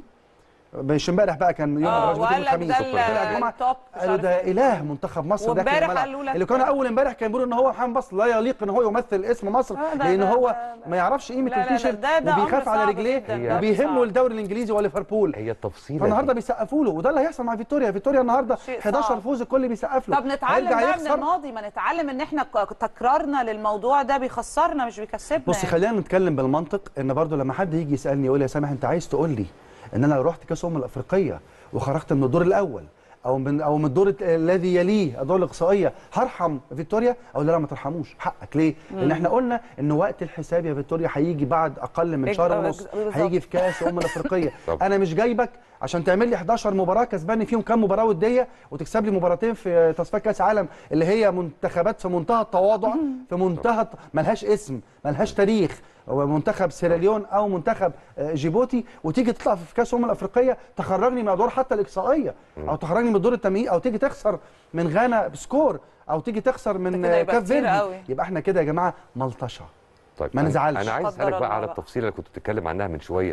مش امبارح بقى، كان يوم مباراه الخميس طلع الجمعه، قالوا ده اله منتخب مصر ده كان اللي كان اول امبارح كان بيقولوا ان هو محمد مصر لا يليق ان هو يمثل اسم مصر، لان هو ما يعرفش قيمه التيشيرت وبيخاف على رجليه وبيهمه الدوري الانجليزي وليفربول. هي التفصيله فالنهارده بيسقفوا له، وده اللي هيحصل مع فيتوريا. فيتوريا النهارده حداشر فوز الكل بيسقف له. طب نتعلم بقى من الماضي، ما نتعلم ان احنا تكرارنا للموضوع ده بيخسرنا مش بيكسبنا. بصي خلينا نتكلم بالمنطق، ان برضو لما حد يجي يسالني يقول لي يا سامح انت عايز تقول لي ان انا لو رحت كاس الامم الافريقيه وخرجت من الدور الاول او من او من الدور الذي يليه الدور الاقصائيه هرحم فيتوريا؟ او لا ما ترحموش حقك. ليه؟ لان احنا قلنا ان وقت الحساب يا فيتوريا هيجي بعد اقل من شهر ونص، هيجي في كاس الامم الافريقيه. انا مش جايبك عشان تعمل لي حداشر مباراه كسباني فيهم كام مباراه وديه وتكسب لي مباراتين في تصفيات كاس عالم اللي هي منتخبات في منتهى التواضع، في منتهى ملهاش اسم ملهاش تاريخ، منتخب سيراليون او منتخب جيبوتي، وتيجي تطلع في كاس الامم الافريقيه تخرجني من ادوار حتى الاقصائيه، او تخرجني من دور التمهيدي، او تيجي تخسر من غانا بسكور، او تيجي تخسر من كاف فيردي. يبقى احنا كده يا جماعه ملطشه. طيب ما نزعلش. انا عايز اسالك بقى على التفصيله اللي كنت بتتكلم عنها من شويه،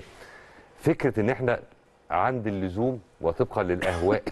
فكره ان احنا عند اللزوم وطبقا للاهواء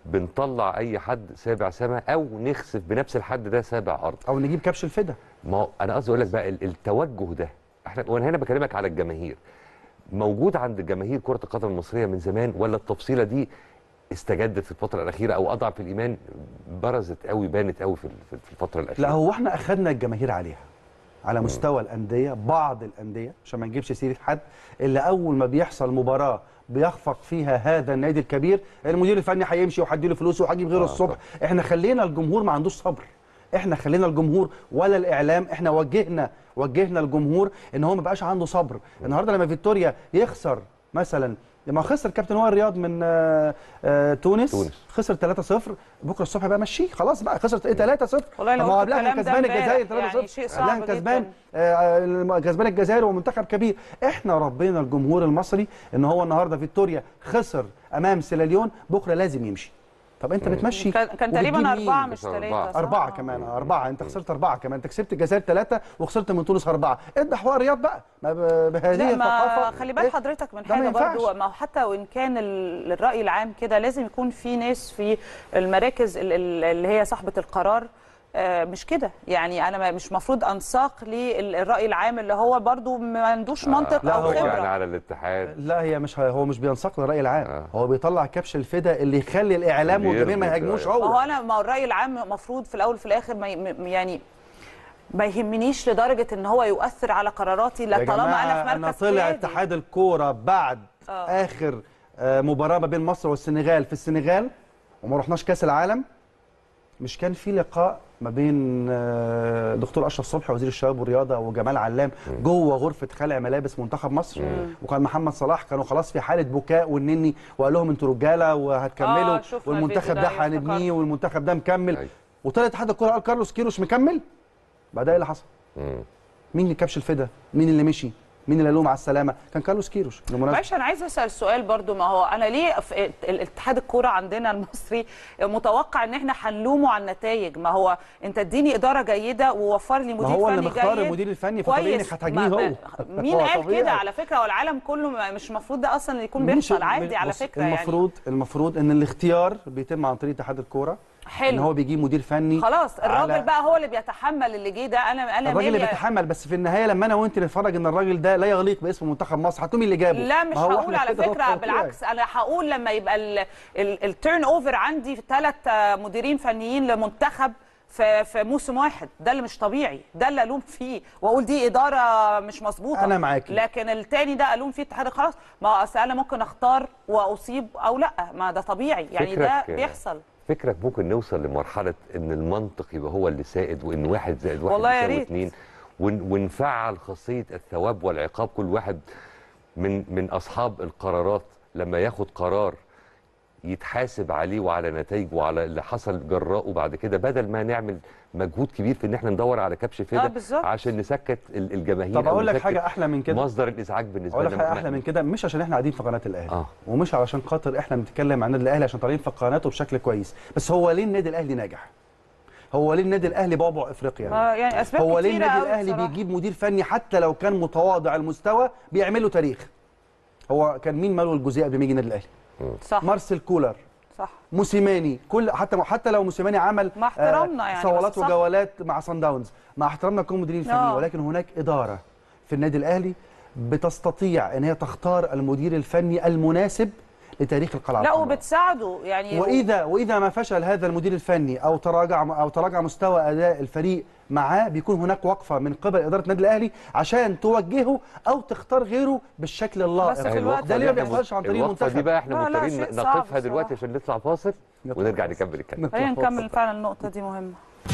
بنطلع اي حد سابع سما، او نخسف بنفس الحد ده سابع ارض، او نجيب كبش الفدا. ما انا قصدي اقول لك بقى التوجه ده، احنا وانا هنا بكلمك على الجماهير، موجود عند الجماهير كره القدم المصريه من زمان، ولا التفصيله دي استجدت في الفتره الاخيره، او اضعف الايمان برزت قوي بانت قوي في الفتره الاخيره؟ لا هو احنا اخذنا الجماهير عليها على مستوى الانديه، بعض الانديه عشان ما نجيبش سيره حد، اللي اول ما بيحصل مباراه بيخفق فيها هذا النادي الكبير، المدير الفني هيمشي وهديله فلوسه وهجيب غيره آه الصبح. احنا خلينا الجمهور ما عندوش صبر، احنا خلينا الجمهور ولا الاعلام، احنا وجهنا وجهنا الجمهور ان هو ما بقاش عنده صبر. النهارده لما فيتوريا يخسر مثلا لما خسر كابتن وائل رياض من آه آه تونس, تونس خسر ثلاثة صفر، بكره الصبح بقى مشيه خلاص بقى، خسر ثلاثة صفر. والله لو قبلها كسبان الجزائر ثلاثة صفر، قبلها كسبان آه كسبان الجزائر ومنتخب كبير. احنا ربنا الجمهور المصري ان هو النهارده فيكتوريا خسر امام سيراليون، بكره لازم يمشي. طب انت بتمشي كان, كان تقريبا أربعة مش ثلاثة، أربعة كمان أربعة، أنت خسرت أربعة كمان، أنت كسبت الجزائر ثلاثة وخسرت من تونس أربعة، ادي حوار رياض بقى بهذه الثقافة. خلي بال حضرتك من حاجة برضه، ما هو حتى وإن كان الرأي العام كده لازم يكون في ناس في المراكز اللي هي صاحبة القرار مش كده، يعني انا مش مفروض انساق للراي العام اللي هو برضو ما عندوش منطق آه او خبره. يعني على الاتحاد لا هي مش هو مش بينساق للراي العام، آه. هو بيطلع كبش الفدا اللي يخلي الاعلام والجماهير ما يهاجموش. هو ما هو انا ما هو الراي العام المفروض في الاول وفي الاخر ما يعني ما يهمنيش لدرجه ان هو يؤثر على قراراتي، لا طالما انا في مركز انا طلع اتحاد الكوره بعد آه. اخر آه مباراه ما بين مصر والسنغال في السنغال وما رحناش كاس العالم، مش كان في لقاء ما بين دكتور اشرف صبحي وزير الشباب والرياضه وجمال علام جوه غرفه خلع ملابس منتخب مصر، وكان محمد صلاح كانوا خلاص في حاله بكاء والنني، وقال لهم انتوا رجاله وهتكملوا، آه والمنتخب ده هنبنيه والمنتخب ده مكمل، وطلع اتحاد الكوره قال كارلوس كيروش مكمل. بعدها ايه اللي حصل؟ مين اللي كبش الفدا؟ مين اللي مشي؟ مين اللي قال له مع السلامه؟ كان كارلوس كيروش. معلش انا عايز اسال سؤال برضو، ما هو انا ليه في الاتحاد الكوره عندنا المصري متوقع ان احنا هنلومه على النتائج؟ ما هو انت اديني اداره جيده ووفر لي مدير فني جيد. ما هو اللي مختار المدير الفني فطبيعي انك هتهاجميه هو. مين قال كده على فكره؟ والعالم كله مش المفروض ده اصلا يكون بيحصل عادي على فكره. المفروض يعني المفروض ان الاختيار بيتم عن طريق اتحاد الكوره، حلو، ان هو بيجيب مدير فني خلاص، الراجل بقى هو اللي بيتحمل اللي جه ده. انا انا الراجل اللي بيتحمل، بس في النهايه لما انا وانت نتفرج ان الراجل ده لا يليق باسم منتخب مصر هتقومي اللي جابه. لا مش هقول على فكره، بالعكس انا هقول لما يبقى التيرن اوفر عندي في ثلاث مديرين فنيين لمنتخب في في موسم واحد، ده اللي مش طبيعي، ده اللي الوم فيه واقول دي اداره مش مظبوطه. انا معاكي، لكن الثاني ده الوم فيه اتحاد خلاص. ما اصل انا ممكن اختار واصيب او لا، ما ده طبيعي يعني، ده بيحصل. فكرك ممكن نوصل لمرحله ان المنطق يبقى هو اللي سائد، وان واحد زائد واحد يساوي اثنين، ونفعل خاصيه الثواب والعقاب. كل واحد من من اصحاب القرارات لما ياخد قرار يتحاسب عليه وعلى نتائجه وعلى اللي حصل جراءه بعد كده، بدل ما نعمل مجهود كبير في ان احنا ندور على كبش فدا آه عشان نسكت الجماهير. طب اقول لك حاجه احلى من كده، مصدر الازعاج بالنسبه لنا. اقول لك حاجه احلى من كده، مش عشان احنا قاعدين في قناه الاهلي آه. ومش علشان خاطر احنا بنتكلم عن النادي الاهلي عشان طالعين في قناته بشكل كويس، بس هو ليه النادي الاهلي ناجح؟ هو ليه النادي الاهلي بعبع افريقيا؟ آه يعني اسباب هو ليه كتيرة النادي الاهلي بيجيب مدير فني حتى لو كان متواضع المستوى بيعمل له تاريخ؟ هو كان مين ماله الجزئيه قبل ما يجي النادي الاهلي؟ صح، مارسيل كولر، صح، موسيماني، كل حتى حتى لو موسيماني عمل مع احترامنا آه يعني صولات وجولات مع صن داونز، مع احترامنا كل مديرين فنيين، ولكن هناك اداره في النادي الاهلي بتستطيع ان هي تختار المدير الفني المناسب لتاريخ القلعه لا الحمراء. وبتساعده يعني. واذا واذا ما فشل هذا المدير الفني او تراجع او تراجع مستوى اداء الفريق معاه، بيكون هناك وقفه من قبل اداره النادي الاهلي عشان توجهه او تختار غيره بالشكل اللائق. بس في الوقت ده ليه ما بيحصلش عن طريق المنتخب دي بقى احنا مضطرين نقفها دلوقتي عشان نطلع فاصل ونرجع نكمل الكلام. خلينا نكمل فعلا، النقطه دي مهمه.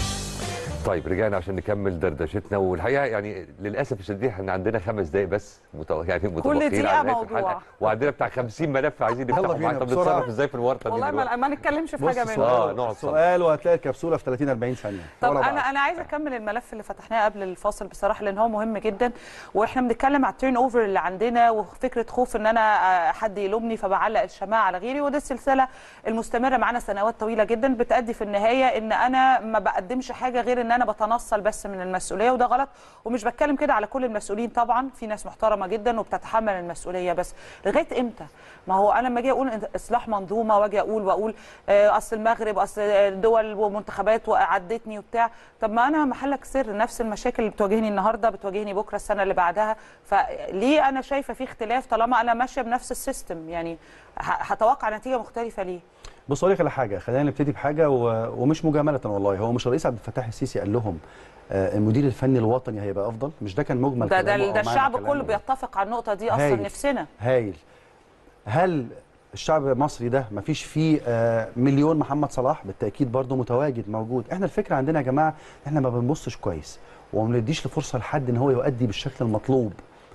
طيب رجعنا عشان نكمل دردشتنا، والحقيقه يعني للاسف الشديد احنا عندنا خمس دقائق بس متو... يعني متبقيين على نهايه الحلقه، وعندنا بتاع خمسين ملف عايزين نفتحه معاك. طب نتصرف ازاي في الورطه دي؟ والله ما, ما نتكلمش في حاجه منهم. اه نقعد سؤال وهتلاقي الكبسوله في ثلاثين أربعين ثانيه. طب انا انا عايزه اكمل الملف اللي فتحناه قبل الفاصل بصراحه، لان هو مهم جدا، واحنا بنتكلم على التيرن اوفر اللي عندنا وفكره خوف ان انا حد يلومني فبعلق الشماعه على غيري، وده السلسله المستمره معانا سنوات طويله جدا بتؤدي في النهايه ان انا ما بقدمش حاجه غير ان انا بتنصل بس من المسؤوليه، وده غلط. ومش بتكلم كده على كل المسؤولين طبعا، في ناس محترمه جدا وبتتحمل المسؤوليه، بس لغايه امتى؟ ما هو انا لما اجي اقول اصلاح منظومه واجي اقول واقول اصل المغرب اصل دول ومنتخبات وعدتني وبتاع، طب ما انا محلك سر، نفس المشاكل اللي بتواجهني النهارده بتواجهني بكره السنه اللي بعدها، فليه انا شايفه في اختلاف طالما انا ماشيه بنفس السيستم؟ يعني هتوقع نتيجه مختلفه ليه؟ بص اقول لك على حاجه، خلينا نبتدي بحاجه ومش مجامله والله، هو مش الرئيس عبد الفتاح السيسي قال لهم المدير الفني الوطني هيبقى افضل؟ مش ده كان مجمل ده ده, ده الشعب كله بيتفق على النقطه دي اصلا. هايل. نفسنا هايل. هل الشعب المصري ده ما فيش فيه مليون محمد صلاح؟ بالتاكيد برضه متواجد موجود. احنا الفكره عندنا يا جماعه احنا ما بنبصش كويس وما بنديش الفرصه لحد ان هو يؤدي بالشكل المطلوب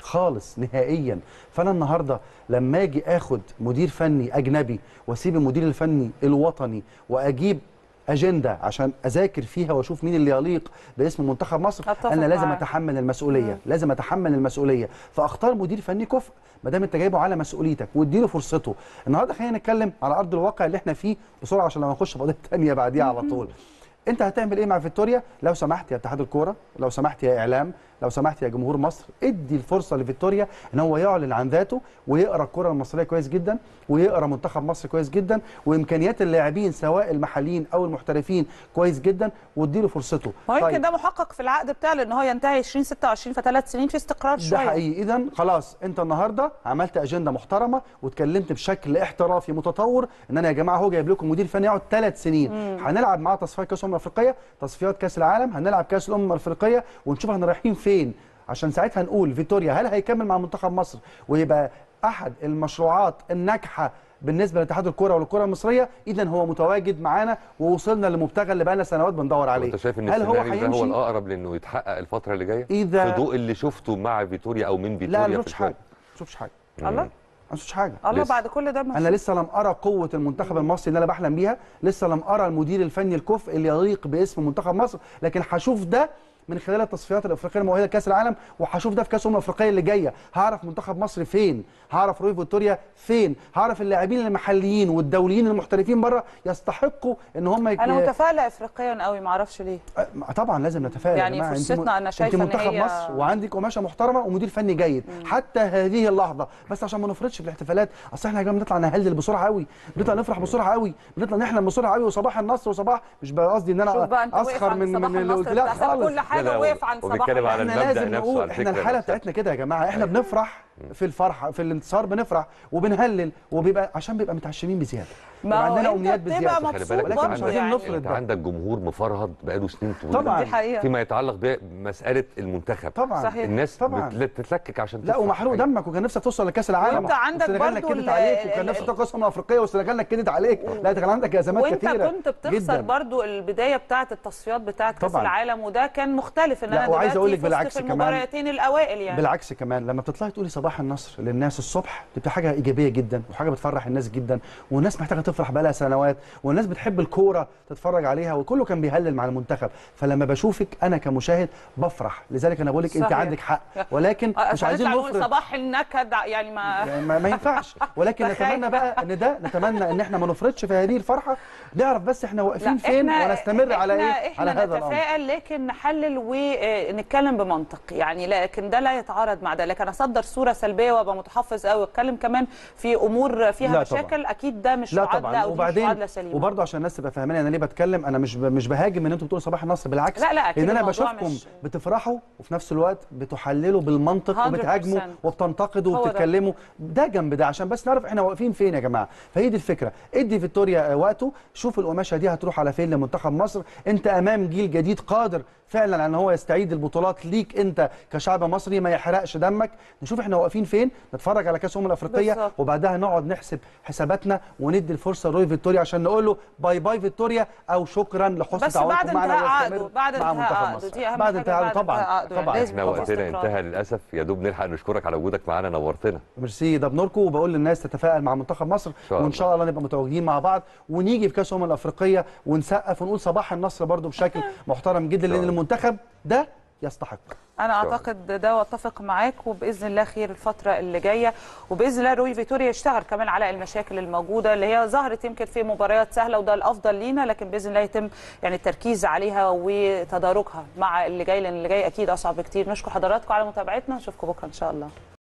خالص نهائيا. فانا النهارده لما اجي اخد مدير فني اجنبي واسيب المدير الفني الوطني واجيب اجنده عشان اذاكر فيها واشوف مين اللي يليق باسم منتخب مصر، انا لازم معاك. اتحمل المسؤوليه، مم. لازم اتحمل المسؤوليه، فاختار مدير فني كفء ما دام انت جايبه على مسؤوليتك واديله فرصته. النهارده خلينا نتكلم على ارض الواقع اللي احنا فيه بسرعه عشان لما نخش في قضيه ثانيه بعديها على طول. انت هتعمل ايه مع فيكتوريا؟ لو سمحت يا اتحاد الكوره، لو سمحت يا اعلام، لو سمحت يا جمهور مصر، ادي الفرصه لفيكتوريا ان هو يعلن عن ذاته ويقرا الكره المصريه كويس جدا ويقرا منتخب مصر كويس جدا وامكانيات اللاعبين سواء المحليين او المحترفين كويس جدا وادي له فرصته. هو يمكن طيب. ده محقق في العقد بتاعه لان هو ينتهي ألفين وستة وعشرين فثلاث سنين في استقرار شويه. ده حقيقي. اذا خلاص انت النهارده عملت اجنده محترمه واتكلمت بشكل احترافي متطور ان انا يا جماعه هو جايب لكم مدير فني يقعد ثلاث سنين، مم. هنلعب معاه تصفيات كاس الامم الافريقيه، تصفيات كاس العالم، هنلعب كاس الامم الافريقيه ونشوف احنا رايحين فين، عشان ساعتها نقول فيتوريا هل هيكمل مع منتخب مصر ويبقى احد المشروعات الناجحه بالنسبه لاتحاد الكره والكره المصريه. اذا هو متواجد معانا ووصلنا للمبتغى اللي بقى لنا سينوات بندور عليه. انت شايف ان هل هو السيناريو ده هو الاقرب لانه يتحقق الفتره اللي جايه إذا في ضوء اللي شفته مع فيتوريا او من فيتوريا؟ لا ما شفتش حاجه، ما شفتش حاجه. الله ما شفتش حاجه الله بعد كل ده انا لسه لم ارى قوه المنتخب المصري اللي انا بحلم بيها، لسه لم ارى المدير الفني الكفء اللي يليق باسم منتخب مصر، لكن هشوف ده من خلال التصفيات الافريقيه المؤهله لكاس العالم، وهشوف ده في كاس الامم الافريقيه اللي جايه، هعرف منتخب مصر فين، هعرف روي فيتوريا فين، هعرف اللاعبين المحليين والدوليين المحترفين بره يستحقوا ان هم يك... انا متفائله افريقيا قوي ما اعرفش ليه. طبعا لازم نتفائل يعني فرصتنا. انا شايفه ان منتخب هي... مصر وعندك قماشه محترمه ومدير فني جيد مم. حتى هذه اللحظه، بس عشان ما نفرطش في الاحتفالات، اصل احنا يا جماعه بنطلع نهلل بسرعه قوي، بنطلع نفرح بسرعه قوي، بنطلع نحلم بسرعه قوي، وصباح النصر وصباح مش قصدي ان انا اسخر من من اللي قلت لا خالص، كل حاجه وقف عن صباح. على احنا لازم نقول احنا الحاله بتاعتنا كده يا جماعه، احنا بنفرح في الفرحه في الانتصار، بنفرح وبنهلل وبيبقى عشان بيبقى متعشمين بزياده، عندنا امنيات بزياده، خلي بالك ولكن مش عايزين نفرض. انت عندك جمهور مفرهد بقاله سنين طويله طبعا دي حقيقة. فيما يتعلق بمساله المنتخب طبعا صحيح. الناس طبعا بتتلكك عشان لا ومحروق دمك، وكان نفسك توصل لكاس العالم وانت عندك برضه كدت عليك، وكان نفسك تاخد كاس الامم الافريقيه والسنغال كدت عليك، لا ده كان عندك ازمات كثيره وانت كنت بتخسر برضه البدايه بتاعه التصفيات بتاعه كاس العالم، وده كان مختلف ان انا وعايز اقول لك بالعكس كمان المباراتين الاوائل يعني بالعكس كمان لما بتطلعي تقولي صباح النصر للناس الصبح بتبقى حاجه ايجابيه جدا وحاجه بتفرح الناس جدا، والناس محتاجه تفرح بقى لها سنوات، والناس بتحب الكوره تتفرج عليها، وكله كان بيهلل مع المنتخب، فلما بشوفك انا كمشاهد بفرح، لذلك انا بقول لك انت عندك حق، ولكن مش عايزين نفرض صباح النكد يعني ما يعني ما, ما ينفعش، ولكن نتمنى بقى ان ده نتمنى ان احنا ما نفرطش في هذه الفرحه، نعرف بس احنا واقفين فين ونستمر على ايه على هذا الامر. احنا نتفائل لكن نحلل ونتكلم بمنطق يعني، لكن ده لا يتعارض مع ده، لكن اصدر صوره سلبيه وابقى متحفظ قوي واتكلم كمان في امور فيها مشاكل طبعا. اكيد ده مش معادله او مش معادله سليمه. وبرضه عشان الناس تبقى فاهماني انا ليه بتكلم، انا مش مش بهاجم ان انتوا بتقولوا صباح النصر، بالعكس لا لا ان انا بشوفكم مش... بتفرحوا وفي نفس الوقت بتحللوا بالمنطق وبتهاجموا وبتنتقدوا وبتتكلموا ده جنب ده، عشان بس نعرف احنا واقفين فين يا جماعه. فهي دي الفكره، ادي فيكتوريا وقته، شوف القماشه دي هتروح على فين لمنتخب مصر، انت امام جيل جديد قادر فعلا ان هو يستعيد البطولات ليك انت كشعب مصري، ما يحرقش دمك، نشوف احنا واقفين فين، نتفرج على كاس الامم الافريقيه بالزبط. وبعدها نقعد نحسب حساباتنا وندي الفرصه لروي فيكتوريا عشان نقول له باي باي فيكتوريا او شكرا لحسن تعاونكم معنا ويستمر مع منتخب مصر. بعد انتهاء عقده طبعا طبعا احنا وقتنا انتهى للاسف، يا دوب نلحق نشكرك على وجودك معانا، نورتنا. ميرسي، ده بنوركم، وبقول للناس تتفائل مع منتخب مصر وان شاء الله نبقى متواجدين مع بعض ونيجي في كاس الامم الافريقيه ونسقف ونقول صباح النصر برده بشكل محترم جدا، لان المنتخب ده يستحق. انا اعتقد ده واتفق معاك، وباذن الله خير الفتره اللي جايه، وباذن الله روي فيتوريا يشتغل كمان على المشاكل الموجوده اللي هي ظهرت يمكن في مباريات سهله وده الافضل لينا، لكن باذن الله يتم يعني التركيز عليها وتداركها مع اللي جاي، لان اللي جاي اكيد اصعب بكتير. نشكر حضراتكم على متابعتنا، نشوفكم بكره ان شاء الله.